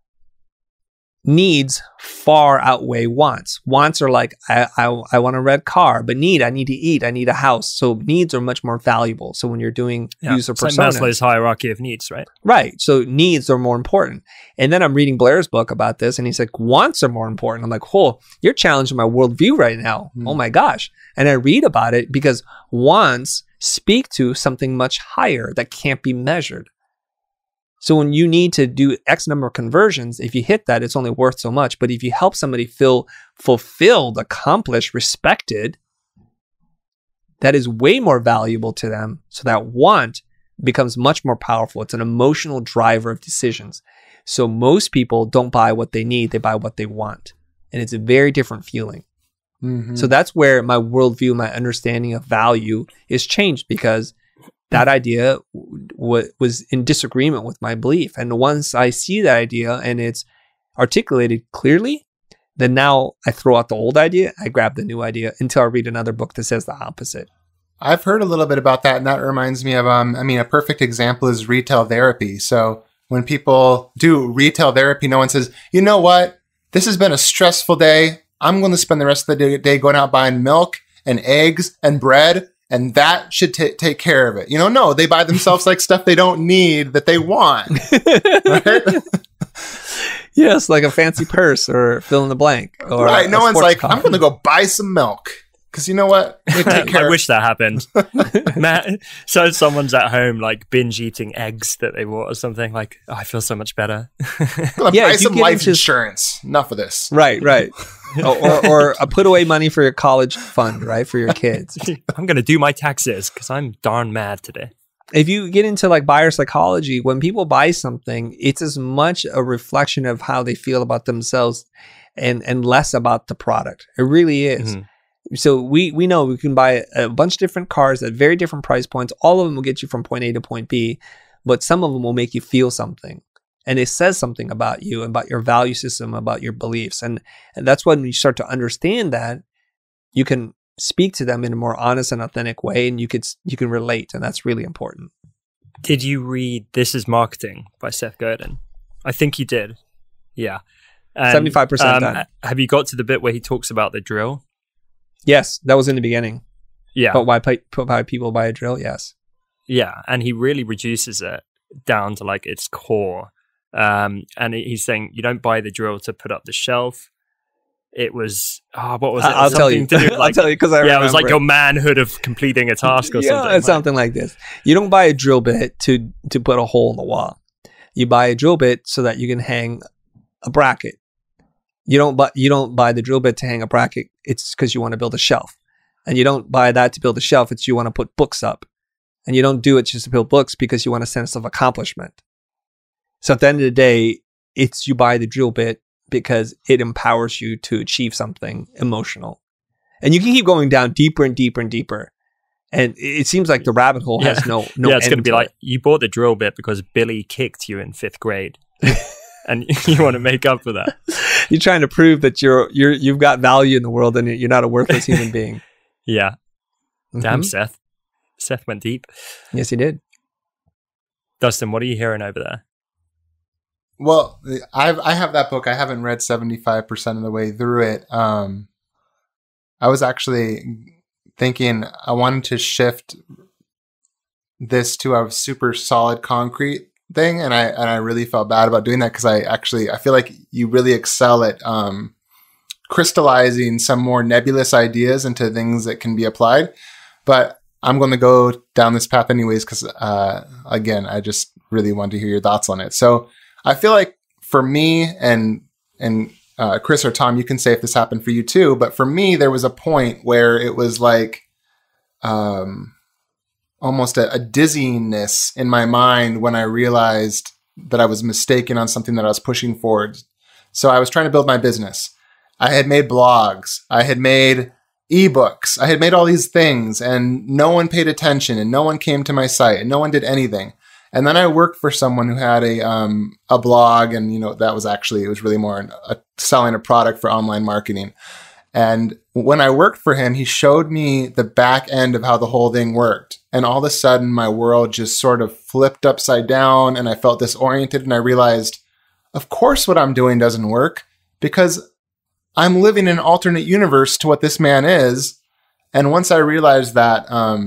needs far outweigh wants. Wants are like, I want a red car, but I need to eat, I need a house. So needs are much more valuable. So when you're doing user personas. Like Maslow's hierarchy of needs, right? Right. So needs are more important. And then I'm reading Blair's book about this and he's like, wants are more important. I'm like, oh, you're challenging my worldview right now. Oh my gosh. And I read about it because wants speak to something much higher that can't be measured. So when you need to do X number of conversions, if you hit that, it's only worth so much. But if you help somebody feel fulfilled, accomplished, respected, that is way more valuable to them. So that want becomes much more powerful. It's an emotional driver of decisions. So most people don't buy what they need, they buy what they want. And it's a very different feeling. So that's where my worldview, my understanding of value is changed because that idea was in disagreement with my belief. And once I see that idea and it's articulated clearly, then now I throw out the old idea, I grab the new idea until I read another book that says the opposite. I've heard a little bit about that, and that reminds me of, a perfect example is retail therapy. So when people do retail therapy, no one says, you know what, this has been a stressful day. I'm going to spend the rest of the day going out buying milk and eggs and bread, and that should take care of it. You know, no, they buy themselves like stuff they don't need that they want. Right? Yes, like a fancy purse or fill in the blank. Or right. No one's like, I'm going to go buy some milk. Because you know what? I wish that happened. Matt, so someone's at home like binge eating eggs that they bought or something. Like, oh, I feel so much better. Buy some life insurance. Enough of this. Right. or put away money for your college fund, right? For your kids. I'm going to do my taxes because I'm darn mad today. If you get into like buyer psychology, when people buy something, it's as much a reflection of how they feel about themselves and less about the product. It really is. So we know we can buy a bunch of different cars at very different price points. All of them will get you from point A to point B, but some of them will make you feel something. And it says something about you, about your value system, about your beliefs. And that's when you start to understand that, you can speak to them in a more honest and authentic way, and you can relate. And that's really important. Did you read This Is Marketing by Seth Godin? I think you did. Yeah. 75% done. Have you got to the bit where he talks about the drill? Yes, that was in the beginning. Yeah. But why people buy a drill? Yes. Yeah, and he really reduces it down to like its core. And he's saying you don't buy the drill to put up the shelf. It was, what was it? I'll tell you. I'll tell you because I remember. Yeah, it was like your manhood of completing a task or something. Yeah, something like this. You don't buy a drill bit to put a hole in the wall. You buy a drill bit so that you can hang a bracket. You don't buy the drill bit to hang a bracket. It's because you want to build a shelf. And you don't buy that to build a shelf. It's you want to put books up. And you don't do it just to build books because you want a sense of accomplishment. So at the end of the day, it's you buy the drill bit because it empowers you to achieve something emotional. And you can keep going down deeper and deeper and deeper. And it seems like the rabbit hole has no yeah, it's end going to be like, you bought the drill bit because Billy kicked you in 5th grade. And you want to make up for that. You're trying to prove that you've got value in the world and you're not a worthless human being. Yeah. Damn, Seth. Seth went deep. Yes, he did. Dustin, what are you hearing over there? Well, I have that book. I haven't read 75% of the way through it. I was actually thinking I wanted to shift this to a super solid concrete thing, and I really felt bad about doing that because I feel like you really excel at crystallizing some more nebulous ideas into things that can be applied. But I'm going to go down this path anyways because again, I just really want to hear your thoughts on it. So I feel like for me and Chris or Tom, you can say if this happened for you too, but for me, there was a point where it was like almost a dizziness in my mind when I realized that I was mistaken on something that I was pushing forward. So I was trying to build my business. I had made blogs. I had made ebooks. I had made all these things and no one paid attention and no one came to my site and no one did anything. And then I worked for someone who had a blog, and that was it was really more selling a product for online marketing. And when I worked for him, he showed me the back end of how the whole thing worked. And all of a sudden, my world just sort of flipped upside down, and I felt disoriented. And I realized, of course, what I'm doing doesn't work because I'm living in an alternate universe to what this man is. And once I realized that,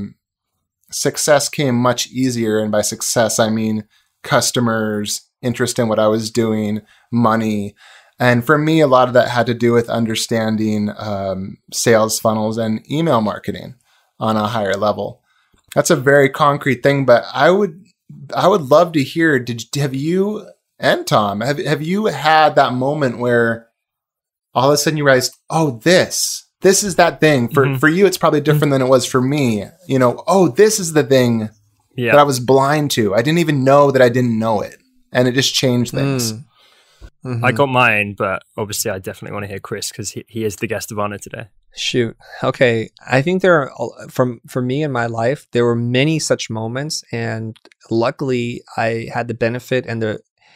success came much easier. And by success, I mean customers, interest in what I was doing, money. And for me, a lot of that had to do with understanding sales funnels and email marketing on a higher level. That's a very concrete thing, but I would love to hear, have you and Tom, have you had that moment where all of a sudden you realized, oh, this is that thing. For you, it's probably different than it was for me. Oh, this is the thing that I was blind to. I didn't even know that I didn't know it. And it just changed things. I got mine, but obviously I definitely want to hear Chris because he is the guest of honor today. Shoot. Okay. I think there are, for me in my life, there were many such moments. And luckily I had the benefit and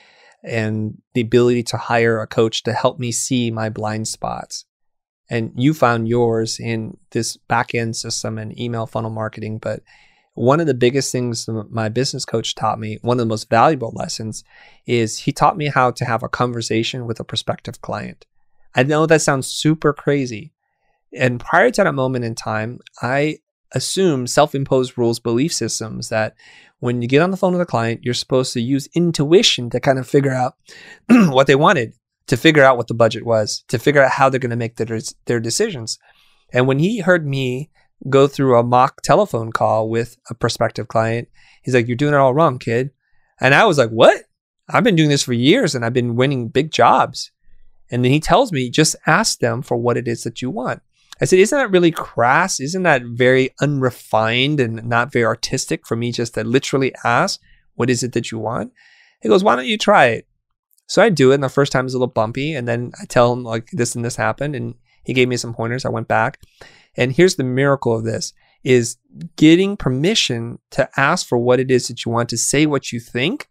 the ability to hire a coach to help me see my blind spots. And you found yours in this back-end system and email funnel marketing. But one of the biggest things my business coach taught me, one of the most valuable lessons, is he taught me how to have a conversation with a prospective client. I know that sounds super crazy. And prior to that moment in time, I assumed self-imposed rules, belief systems that when you get on the phone with a client, you're supposed to use intuition to kind of figure out what they wanted, to figure out what the budget was, to figure out how they're going to make their decisions. And when he heard me go through a mock telephone call with a prospective client, he's like, "You're doing it all wrong, kid." And I was like, "What? I've been doing this for years and I've been winning big jobs." And then he tells me, "Just ask them for what it is that you want." I said, "Isn't that really crass? Isn't that very unrefined and not very artistic for me just to literally ask, what is it that you want?" He goes, "Why don't you try it?" So I do it, and the first time is a little bumpy, and then I tell him like this and this happened, and he gave me some pointers. I went back, and here's the miracle of this, is getting permission to ask for what it is that you want, to say what you think,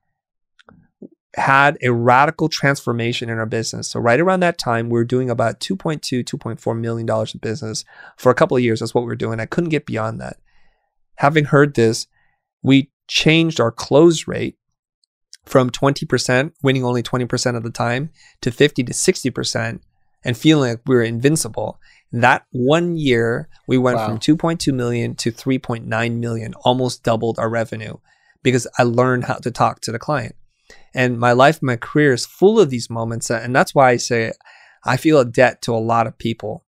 had a radical transformation in our business. So right around that time, we were doing about $2.4 million in business for a couple of years. That's what we were doing. I couldn't get beyond that. Having heard this, we changed our close rate from 20%, winning only 20% of the time, to 50 to 60%, and feeling like we were invincible. That 1 year, we went from 2.2 million to 3.9 million, almost doubled our revenue, because I learned how to talk to the client. And my life, my career is full of these moments. And that's why I say I feel a debt to a lot of people.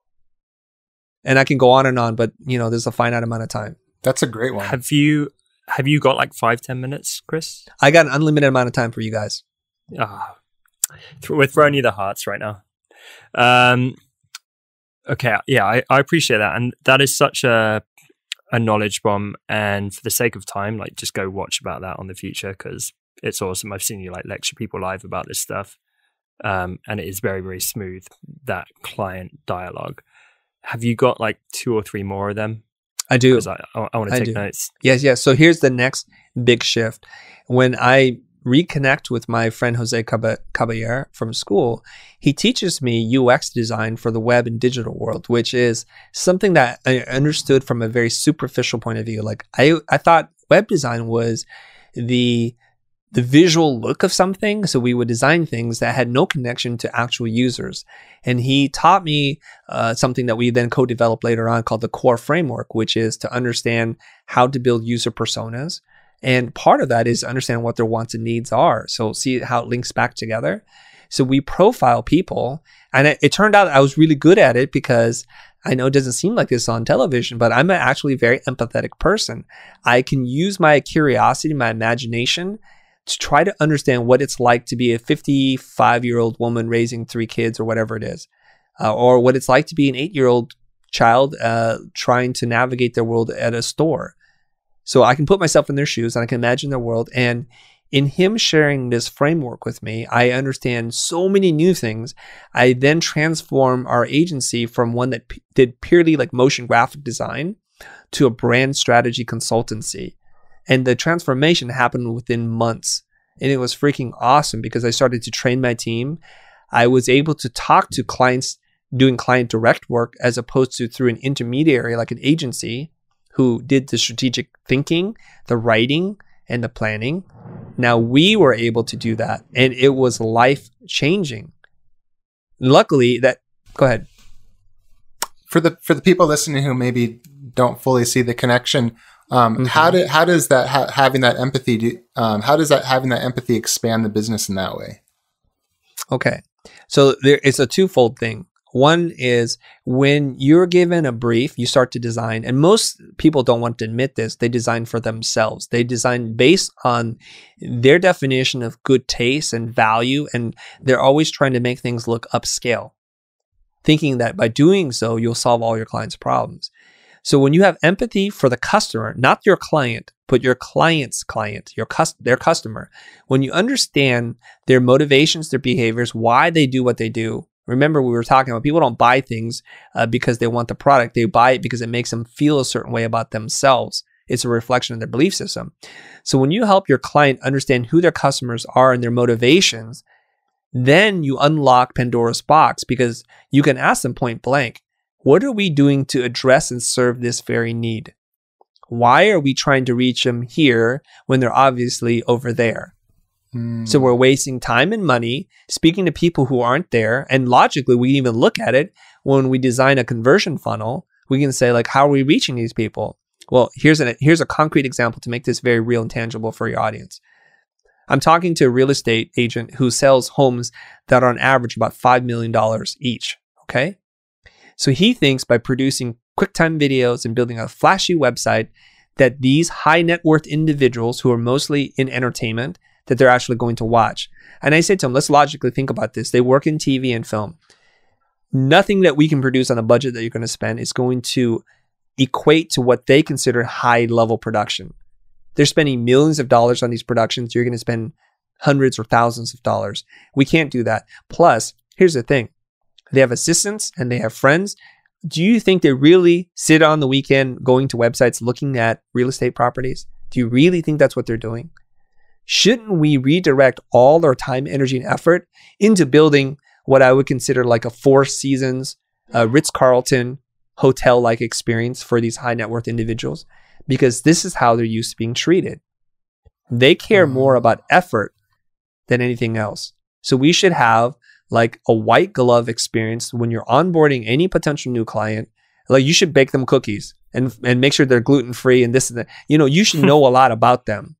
And I can go on, but there's a finite amount of time. That's a great one. Have you got like 5-10 minutes, Chris? I got an unlimited amount of time for you guys. We're throwing you the hearts right now. Okay, yeah, I appreciate that. And that is such a knowledge bomb. And for the sake of time, like just go watch about that on the Future, because it's awesome. I've seen you like lecture people live about this stuff. And it is very, very smooth, that client dialogue. Have you got like 2 or 3 more of them? I do. Because I want to take notes. Yes. So here's the next big shift. When I reconnect with my friend Jose Caballero from school, he teaches me UX design for the web and digital world, which is something that I understood from a very superficial point of view. Like I thought web design was the visual look of something. So we would design things that had no connection to actual users. And he taught me something that we then co-developed later on called the core framework, which is to understand how to build user personas. And part of that is understand what their wants and needs are. So see how it links back together. So we profile people, and it turned out I was really good at it, because I know it doesn't seem like this on television, but I'm actually a very empathetic person. I can use my curiosity, my imagination, to try to understand what it's like to be a 55-year-old woman raising 3 kids or whatever it is, or what it's like to be an 8-year-old child trying to navigate their world at a store. So I can put myself in their shoes and I can imagine their world. And in him sharing this framework with me, I understand so many new things. I then transform our agency from one that did purely like motion graphic design to a brand strategy consultancy. And the transformation happened within months. And it was freaking awesome, because I started to train my team. I was able to talk to clients doing client direct work, as opposed to through an intermediary like an agency who did the strategic thinking, the writing, and the planning. Now we were able to do that, and it was life changing. Luckily, go ahead. For the people listening who maybe don't fully see the connection, how does that having that empathy having that empathy expand the business in that way? Okay, so it's a twofold thing. One is when you're given a brief, you start to design, and most people don't want to admit this. They design for themselves. They design based on their definition of good taste and value, and they're always trying to make things look upscale, thinking that by doing so, you'll solve all your clients' problems. So when you have empathy for the customer, not your client, but your client's client, their customer, when you understand their motivations, their behaviors, why they do what they do. Remember, we were talking about people don't buy things because they want the product. They buy it because it makes them feel a certain way about themselves. It's a reflection of their belief system. So when you help your client understand who their customers are and their motivations, then you unlock Pandora's box, because you can ask them point blank, what are we doing to address and serve this very need? Why are we trying to reach them here when they're obviously over there? So we're wasting time and money speaking to people who aren't there. And logically, we even look at it when we design a conversion funnel. We can say, like, how are we reaching these people? Well, here's a concrete example to make this very real and tangible for your audience. I'm talking to a real estate agent who sells homes that are on average about $5 million each. Okay. So he thinks by producing QuickTime videos and building a flashy website that these high net worth individuals who are mostly in entertainment, that they're actually going to watch. And I said to him, let's logically think about this. They work in TV and film. Nothing that we can produce on a budget that you're going to spend is going to equate to what they consider high level production. They're spending millions of dollars on these productions. You're going to spend hundreds or thousands of dollars. We can't do that. Plus, here's the thing. They have assistants and they have friends. Do you think they really sit on the weekend going to websites looking at real estate properties? Do you really think that's what they're doing? Shouldn't we redirect all our time, energy, and effort into building what I would consider like a Four Seasons, Ritz-Carlton hotel-like experience for these high net worth individuals? Because this is how they're used to being treated. They care more about effort than anything else. So we should have like a white glove experience when you're onboarding any potential new client. Like you should bake them cookies and make sure they're gluten-free and this and that. You should know a lot about them.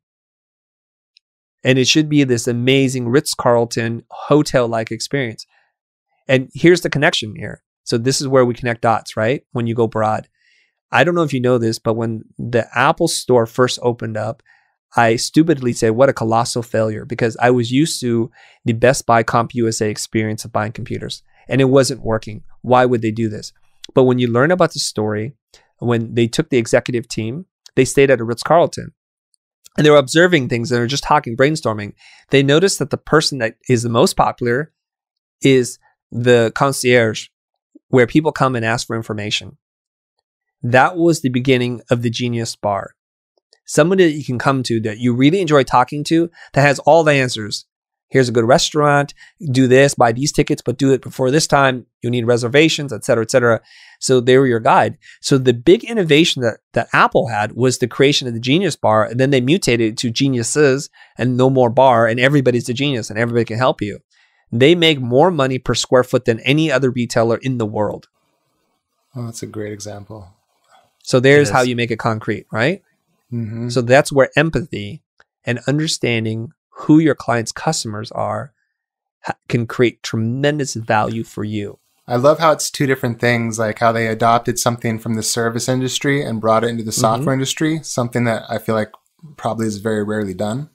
And it should be this amazing Ritz-Carlton hotel-like experience. And here's the connection here. So this is where we connect dots, right? When you go broad. I don't know if you know this, but when the Apple store first opened up, I stupidly said, what a colossal failure, because I was used to the Best Buy CompUSA experience of buying computers, and it wasn't working. Why would they do this? But when you learn about the story, when they took the executive team, they stayed at a Ritz-Carlton. and they were observing things and they were just talking, brainstorming. They noticed that the person that is the most popular is the concierge, where people come and ask for information. That was the beginning of the Genius Bar. Somebody that you can come to that you really enjoy talking to that has all the answers. Here's a good restaurant, do this, buy these tickets, but do it before this time. You need reservations, et cetera, et cetera. So they were your guide. So the big innovation that Apple had was the creation of the Genius Bar. And then they mutated it to Geniuses and no more bar. And everybody's a genius and everybody can help you. They make more money per square foot than any other retailer in the world. Oh, that's a great example. So there's how you make it concrete, right? Mm-hmm. So that's where empathy and understanding who your client's customers are can create tremendous value for you. I love how it's two different things, like how they adopted something from the service industry and brought it into the software industry, something that I feel like probably is very rarely done.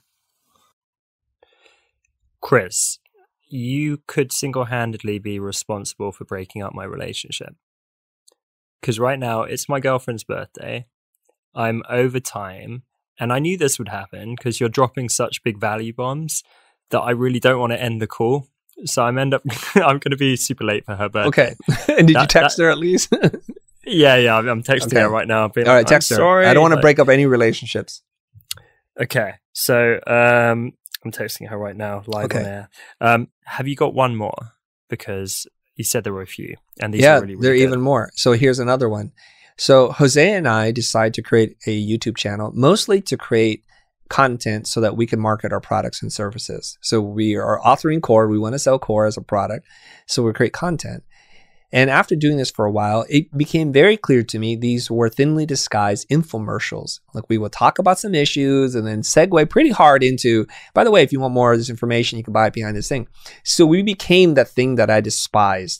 Chris, you could single-handedly be responsible for breaking up my relationship. Because right now, it's my girlfriend's birthday. I'm over time. And I knew this would happen because you're dropping such big value bombs that I really don't want to end the call. So I'm going to be super late for her birthday. Okay. And did you text her at least? Yeah. I'm texting her right now. All right, text her. Sorry, I don't want to break up any relationships. Okay. So I'm texting her right now, live on air. Have you got one more? Because you said there were a few. And these are really, really there are good. even more. So here's another one. So Jose and I decided to create a YouTube channel, mostly to create content so that we can market our products and services. So we are authoring core. We want to sell core as a product. So we create content. And after doing this for a while, it became very clear to me these were thinly disguised infomercials. Like we would talk about some issues and then segue pretty hard into, by the way, if you want more of this information, you can buy it behind this thing. So we became that thing that I despised.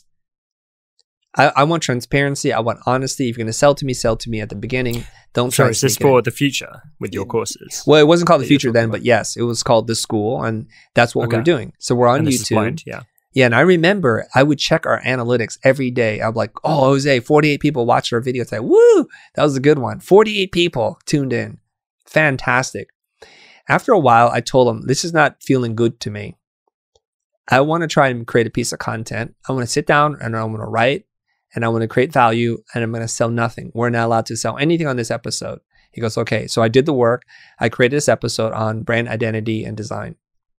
I want transparency. I want honesty. If you're going to sell to me at the beginning. Don't try. So is this for the future with your courses? Well, it wasn't called the future then, but yes, it was called the school, and that's what we were doing. So we're on YouTube. Yeah, and I remember I would check our analytics every day. I'm like, oh, Jose, 48 people watched our video today. Woo! That was a good one. 48 people tuned in. Fantastic. After a while, I told them, this is not feeling good to me. I want to try and create a piece of content. I want to sit down and I want to write. And I want to create value and I'm going to sell nothing. We're not allowed to sell anything on this episode. He goes, okay. So I did the work. I created this episode on brand identity and design.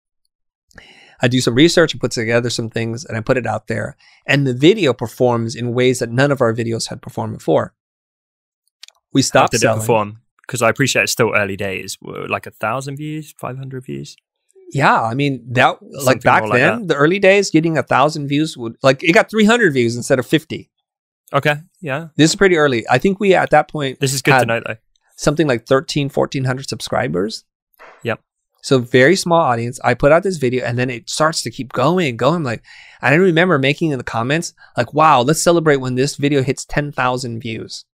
I do some research and put together some things and I put it out there. And the video performs in ways that none of our videos had performed before. We stopped selling. How did it perform? Because I appreciate it's still early days. Like 1,000 views, 500 views? Yeah, I mean, that like back then, the early days, getting 1,000 views would, like, it got 300 views instead of 50. Okay, yeah. This is pretty early. I think we, at that point... This is good to know, though. Something like 1,400 subscribers. Yep. So very small audience. I put out this video and then it starts to keep going. Like, I remember making in the comments, like, wow, let's celebrate when this video hits 10,000 views.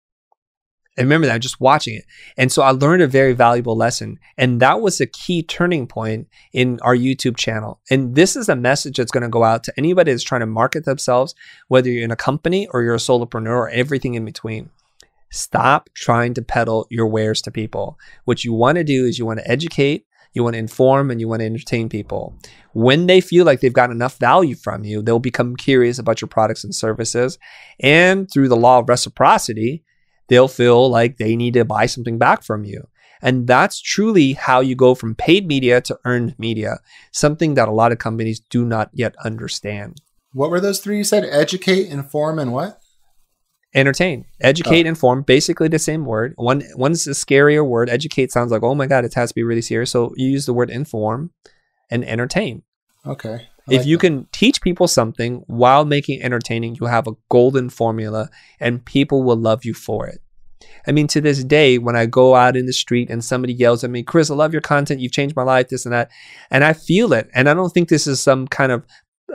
I remember that, just watching it. And so I learned a very valuable lesson. And that was a key turning point in our YouTube channel. And this is a message that's going to go out to anybody that's trying to market themselves, whether you're in a company or you're a solopreneur or everything in between. Stop trying to peddle your wares to people. What you want to do is you want to educate, you want to inform, and you want to entertain people. When they feel like they've got enough value from you, they'll become curious about your products and services. And through the law of reciprocity, they'll feel like they need to buy something back from you. And that's truly how you go from paid media to earned media, something that a lot of companies do not yet understand. What were those three you said? Educate, inform, and what? Entertain. Educate, inform, basically the same word. One's a scarier word. Educate sounds like, oh my God, it has to be really serious. So you use the word inform and entertain. Okay. If you can teach people something while making entertaining, you have a golden formula and people will love you for it. I mean, to this day, when I go out in the street and somebody yells at me, Chris, I love your content. You've changed my life, this and that. And I feel it. And I don't think this is some kind of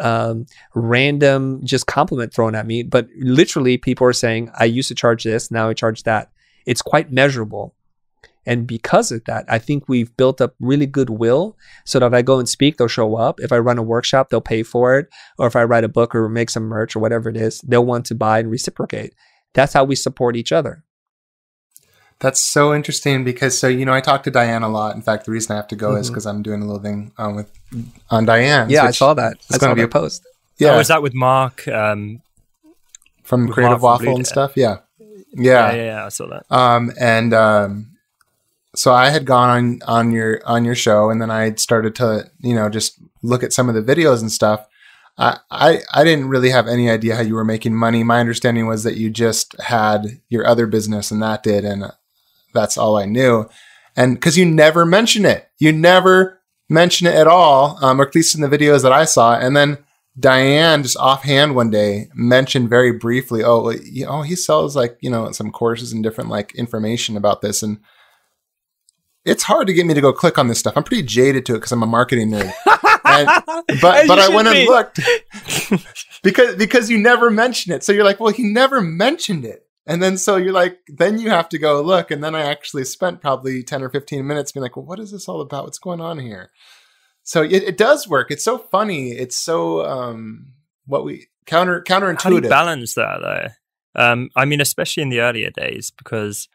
random just compliment thrown at me, but literally people are saying, I used to charge this, now I charge that. It's quite measurable. And because of that, I think we've built up really goodwill so that if I go and speak, they'll show up. If I run a workshop, they'll pay for it. Or if I write a book or make some merch or whatever it is, they'll want to buy and reciprocate. That's how we support each other. That's so interesting because I talk to Diane a lot. In fact, the reason I have to go is because I'm doing a little thing on Diane. Yeah, I saw that. I saw that post. Yeah, was that with Mark from Creative Waffle and stuff? Yeah. I saw that. So I had gone on your show, and then I started to just look at some of the videos and stuff. I didn't really have any idea how you were making money. My understanding was that you just had your other business and that did, and that's all I knew. And because you never mention it, at all, or at least in the videos that I saw. And then Diane just offhand one day mentioned very briefly, he sells some courses and different information about this. And it's hard to get me to go click on this stuff. I'm pretty jaded to it because I'm a marketing nerd. But I went and looked because you never mention it. So you're like, well, he never mentioned it. And then so you're like, then you have to go look. And then I actually spent probably 10 or 15 minutes being like, well, what is this all about? What's going on here? So it does work. It's so funny. It's so counterintuitive. How do you balance that though? I mean, especially in the earlier days, because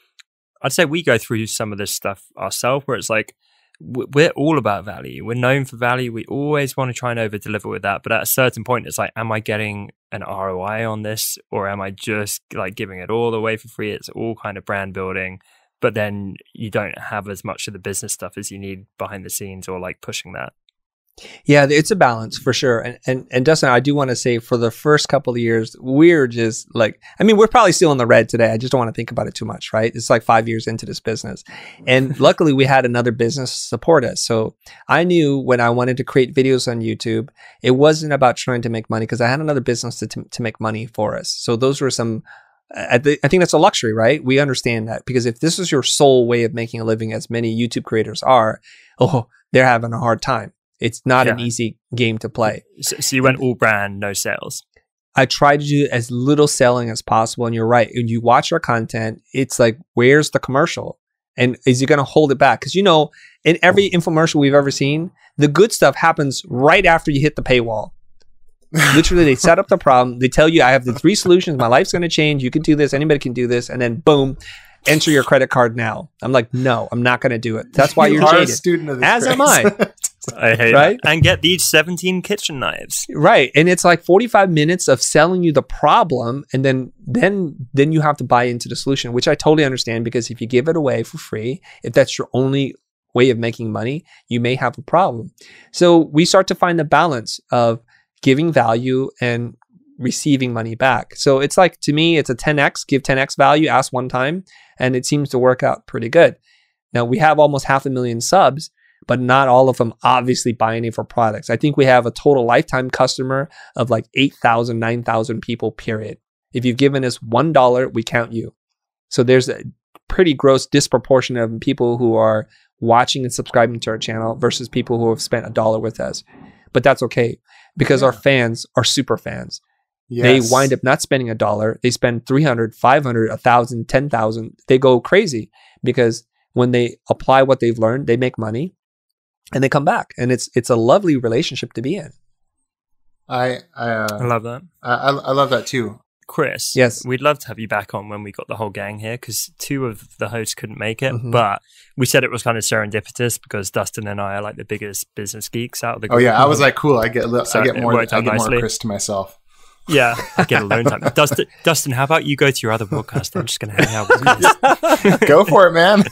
I'd say we go through some of this stuff ourselves where it's like, we're all about value. We're known for value. We always want to try and over deliver with that. But at a certain point, it's like, am I getting an ROI on this? Or am I just giving it all away for free? It's all kind of brand building. But then you don't have as much of the business stuff as you need behind the scenes or pushing that. Yeah, it's a balance for sure. And Dustin, I do want to say for the first couple of years, we're just we're probably still in the red today. I just don't want to think about it too much, right? It's 5 years into this business. And luckily we had another business support us. So I knew when I wanted to create videos on YouTube, it wasn't about trying to make money because I had another business to make money for us. So those were some, I think that's a luxury, right? We understand that because if this is your sole way of making a living, as many YouTube creators are, they're having a hard time. It's not an easy game to play. So you went all brand, no sales. I try to do as little selling as possible. And you're right. When you watch our content, it's like, where's the commercial? And is he going to hold it back? Because, in every infomercial we've ever seen, the good stuff happens right after you hit the paywall. Literally, they set up the problem. They tell you, I have the 3 solutions. My life's going to change. You can do this. Anybody can do this. And then boom, enter your credit card now. I'm like, no, I'm not going to do it. That's why you're jaded. A student of this As am I. I hate right? That. And get these 17 kitchen knives. Right. And it's 45 minutes of selling you the problem. And then you have to buy into the solution, which I totally understand because if you give it away for free, if that's your only way of making money, you may have a problem. So we start to find the balance of giving value and receiving money back. So it's to me, it's a 10x, give 10x value, ask one time, and it seems to work out pretty good. Now we have almost 500,000 subs, but not all of them obviously buy any of our products. I think we have a total lifetime customer of 8,000, 9,000 people, period. If you've given us $1, we count you. So there's a pretty gross disproportion of people who are watching and subscribing to our channel versus people who have spent $1 with us. But that's okay because our fans are super fans. Yes. They wind up not spending $1. They spend 300, 500, 1,000, 10,000. They go crazy because when they apply what they've learned, they make money. And they come back, and it's a lovely relationship to be in. I love that. I love that too, Chris. Yes, we'd love to have you back on when we got the whole gang here because 2 of the hosts couldn't make it, but we said it was kind of serendipitous because Dustin and I are the biggest business geeks out of the group. Oh yeah, I was cool. I get more Chris to myself. Yeah, I get alone time. Dustin, how about you go to your other podcast? I'm just going to hang out with Chris. Go for it, man.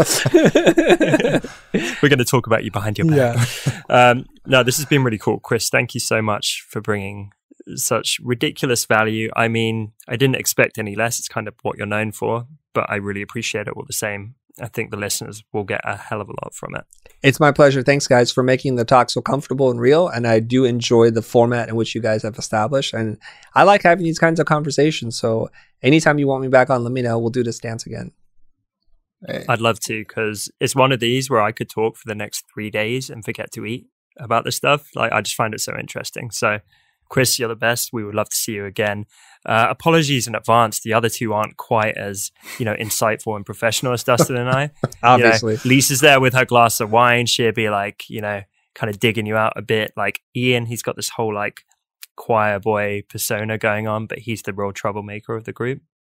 We're going to talk about you behind your back. Yeah. No, this has been really cool. Chris, thank you so much for bringing such ridiculous value. I mean, I didn't expect any less. It's kind of what you're known for, but I really appreciate it all the same. I think the listeners will get a hell of a lot from it. It's my pleasure. Thanks, guys, for making the talk so comfortable and real. And I do enjoy the format in which you guys have established. And I like having these kinds of conversations. So anytime you want me back on, let me know. We'll do this dance again. Hey. I'd love to because it's one of these where I could talk for the next 3 days and forget to eat about this stuff. I just find it so interesting. So Chris, you're the best. We would love to see you again. Apologies in advance. The other 2 aren't quite as, insightful and professional as Dustin and I. Obviously. Lisa's there with her glass of wine. She'll be kind of digging you out a bit. Ian, he's got this whole choir boy persona going on, but he's the real troublemaker of the group.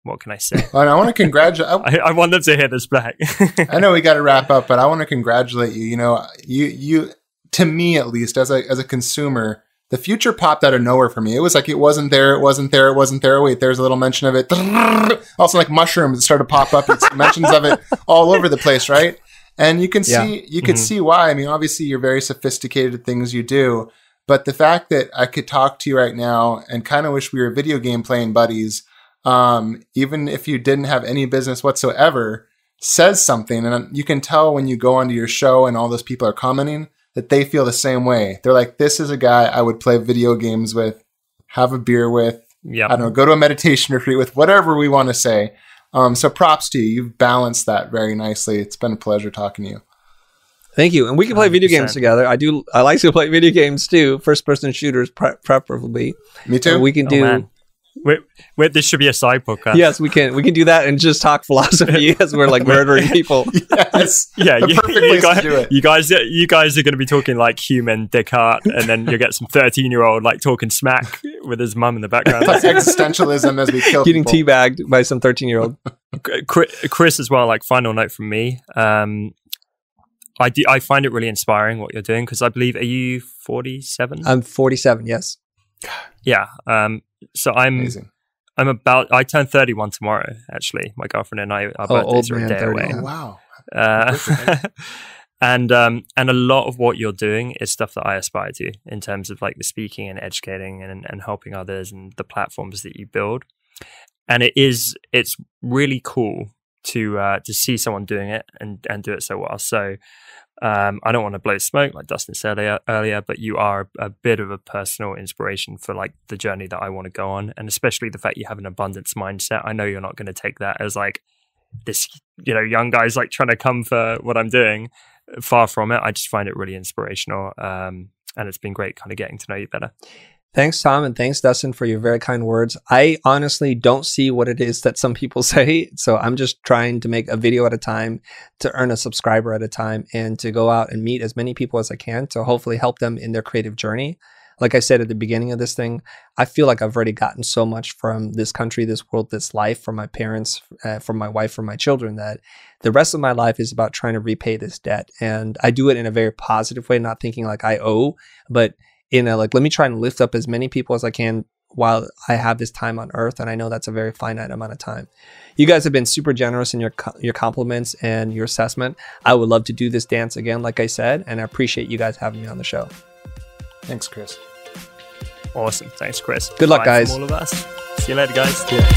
What can I say? And I want to congratulate. I want them to hear this back. I know we got to wrap up, but I want to congratulate you. You know, you to me at least as a consumer, the future popped out of nowhere for me. It was like it wasn't there. Wait, there's a little mention of it. Also, like mushrooms started to pop up. It's mentions of it all over the place, right? And you can see, you could see why. I mean, obviously, you're very sophisticated at things you do, but the fact that I could talk to you right now and kind of wish we were video game playing buddies, even if you didn't have any business whatsoever, says something. And you can tell when you go onto your show and all those people are commenting that they feel the same way. They're like, this is a guy I would play video games with, have a beer with, I don't know, go to a meditation retreat with, whatever we want to say. So props to you. You've balanced that very nicely. It's been a pleasure talking to you. Thank you. And we can play 100%. Video games together. I like to play video games too. First person shooters, preferably. Me too. We can do. Wait, this should be a side podcast. Yes, we can. We can do that and just talk philosophy as we're like murdering people. Yes. Yeah. You guys are going to be talking like human Descartes, and then you get some 13-year-old like talking smack with his mum in the background. Plus existentialism as we kill getting people. teabagged by some 13-year-old. Chris, as well. Like final note from me. I find it really inspiring what you're doing because I believe, are you 47? I'm 47. Yes. Yeah. So I turn 31 tomorrow, actually. My girlfriend and I, our birthdays are a day away. Oh, wow. And a lot of what you're doing is stuff that I aspire to in terms of like the speaking and educating and helping others and the platforms that you build. And it's really cool to see someone doing it and do it so well. So I don't want to blow smoke like Dustin said earlier, but you are a bit of a personal inspiration for like the journey that I want to go on, and especially the fact you have an abundance mindset. I know you're not going to take that as like this, young guy's like trying to come for what I'm doing. Far from it. I just find it really inspirational, and it's been great kind of getting to know you better. Thanks, Tom, and thanks, Dustin, for your very kind words. I honestly don't see what it is that some people say, so I'm just trying to make a video at a time, to earn a subscriber at a time, and to go out and meet as many people as I can to hopefully help them in their creative journey. Like I said at the beginning of this thing, I feel like I've already gotten so much from this country, this world, this life, from my parents, from my wife, from my children, that the rest of my life is about trying to repay this debt. And I do it in a very positive way, not thinking like I owe, but in a like, let me try and lift up as many people as I can while I have this time on earth. And I know that's a very finite amount of time. You guys have been super generous in your compliments and your assessment. I would love to do this dance again, like I said, and I appreciate you guys having me on the show. Thanks, Chris. Awesome. Thanks, Chris. Good luck, guys. From all of us. See you later, guys. Yeah.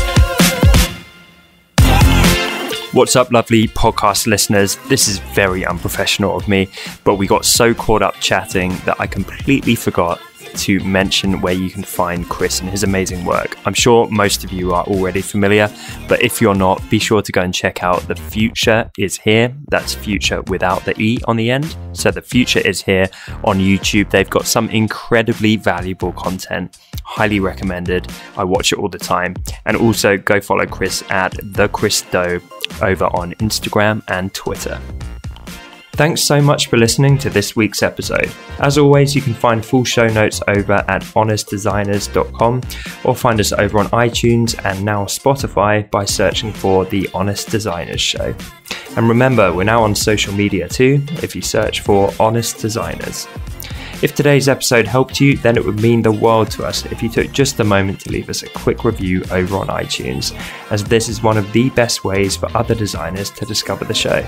What's up, lovely podcast listeners? This is very unprofessional of me, but we got so caught up chatting that I completely forgot to mention where you can find Chris and his amazing work. I'm sure most of you are already familiar, but if you're not, be sure to go and check out The Future Is Here. That's future without the E on the end. So The Future Is Here on YouTube. They've got some incredibly valuable content. Highly recommended. I watch it all the time. And also go follow Chris at The Chris Doe over on Instagram and Twitter. Thanks so much for listening to this week's episode. As always, you can find full show notes over at honestdesigners.com or find us over on iTunes and now Spotify by searching for The Honest Designers Show. And remember, we're now on social media too, if you search for Honest Designers. If today's episode helped you, then it would mean the world to us if you took just a moment to leave us a quick review over on iTunes, as this is one of the best ways for other designers to discover the show.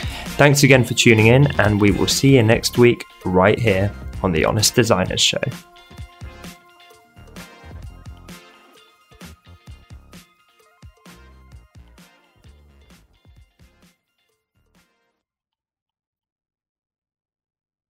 Thanks again for tuning in, and we will see you next week right here on The Honest Designers Show.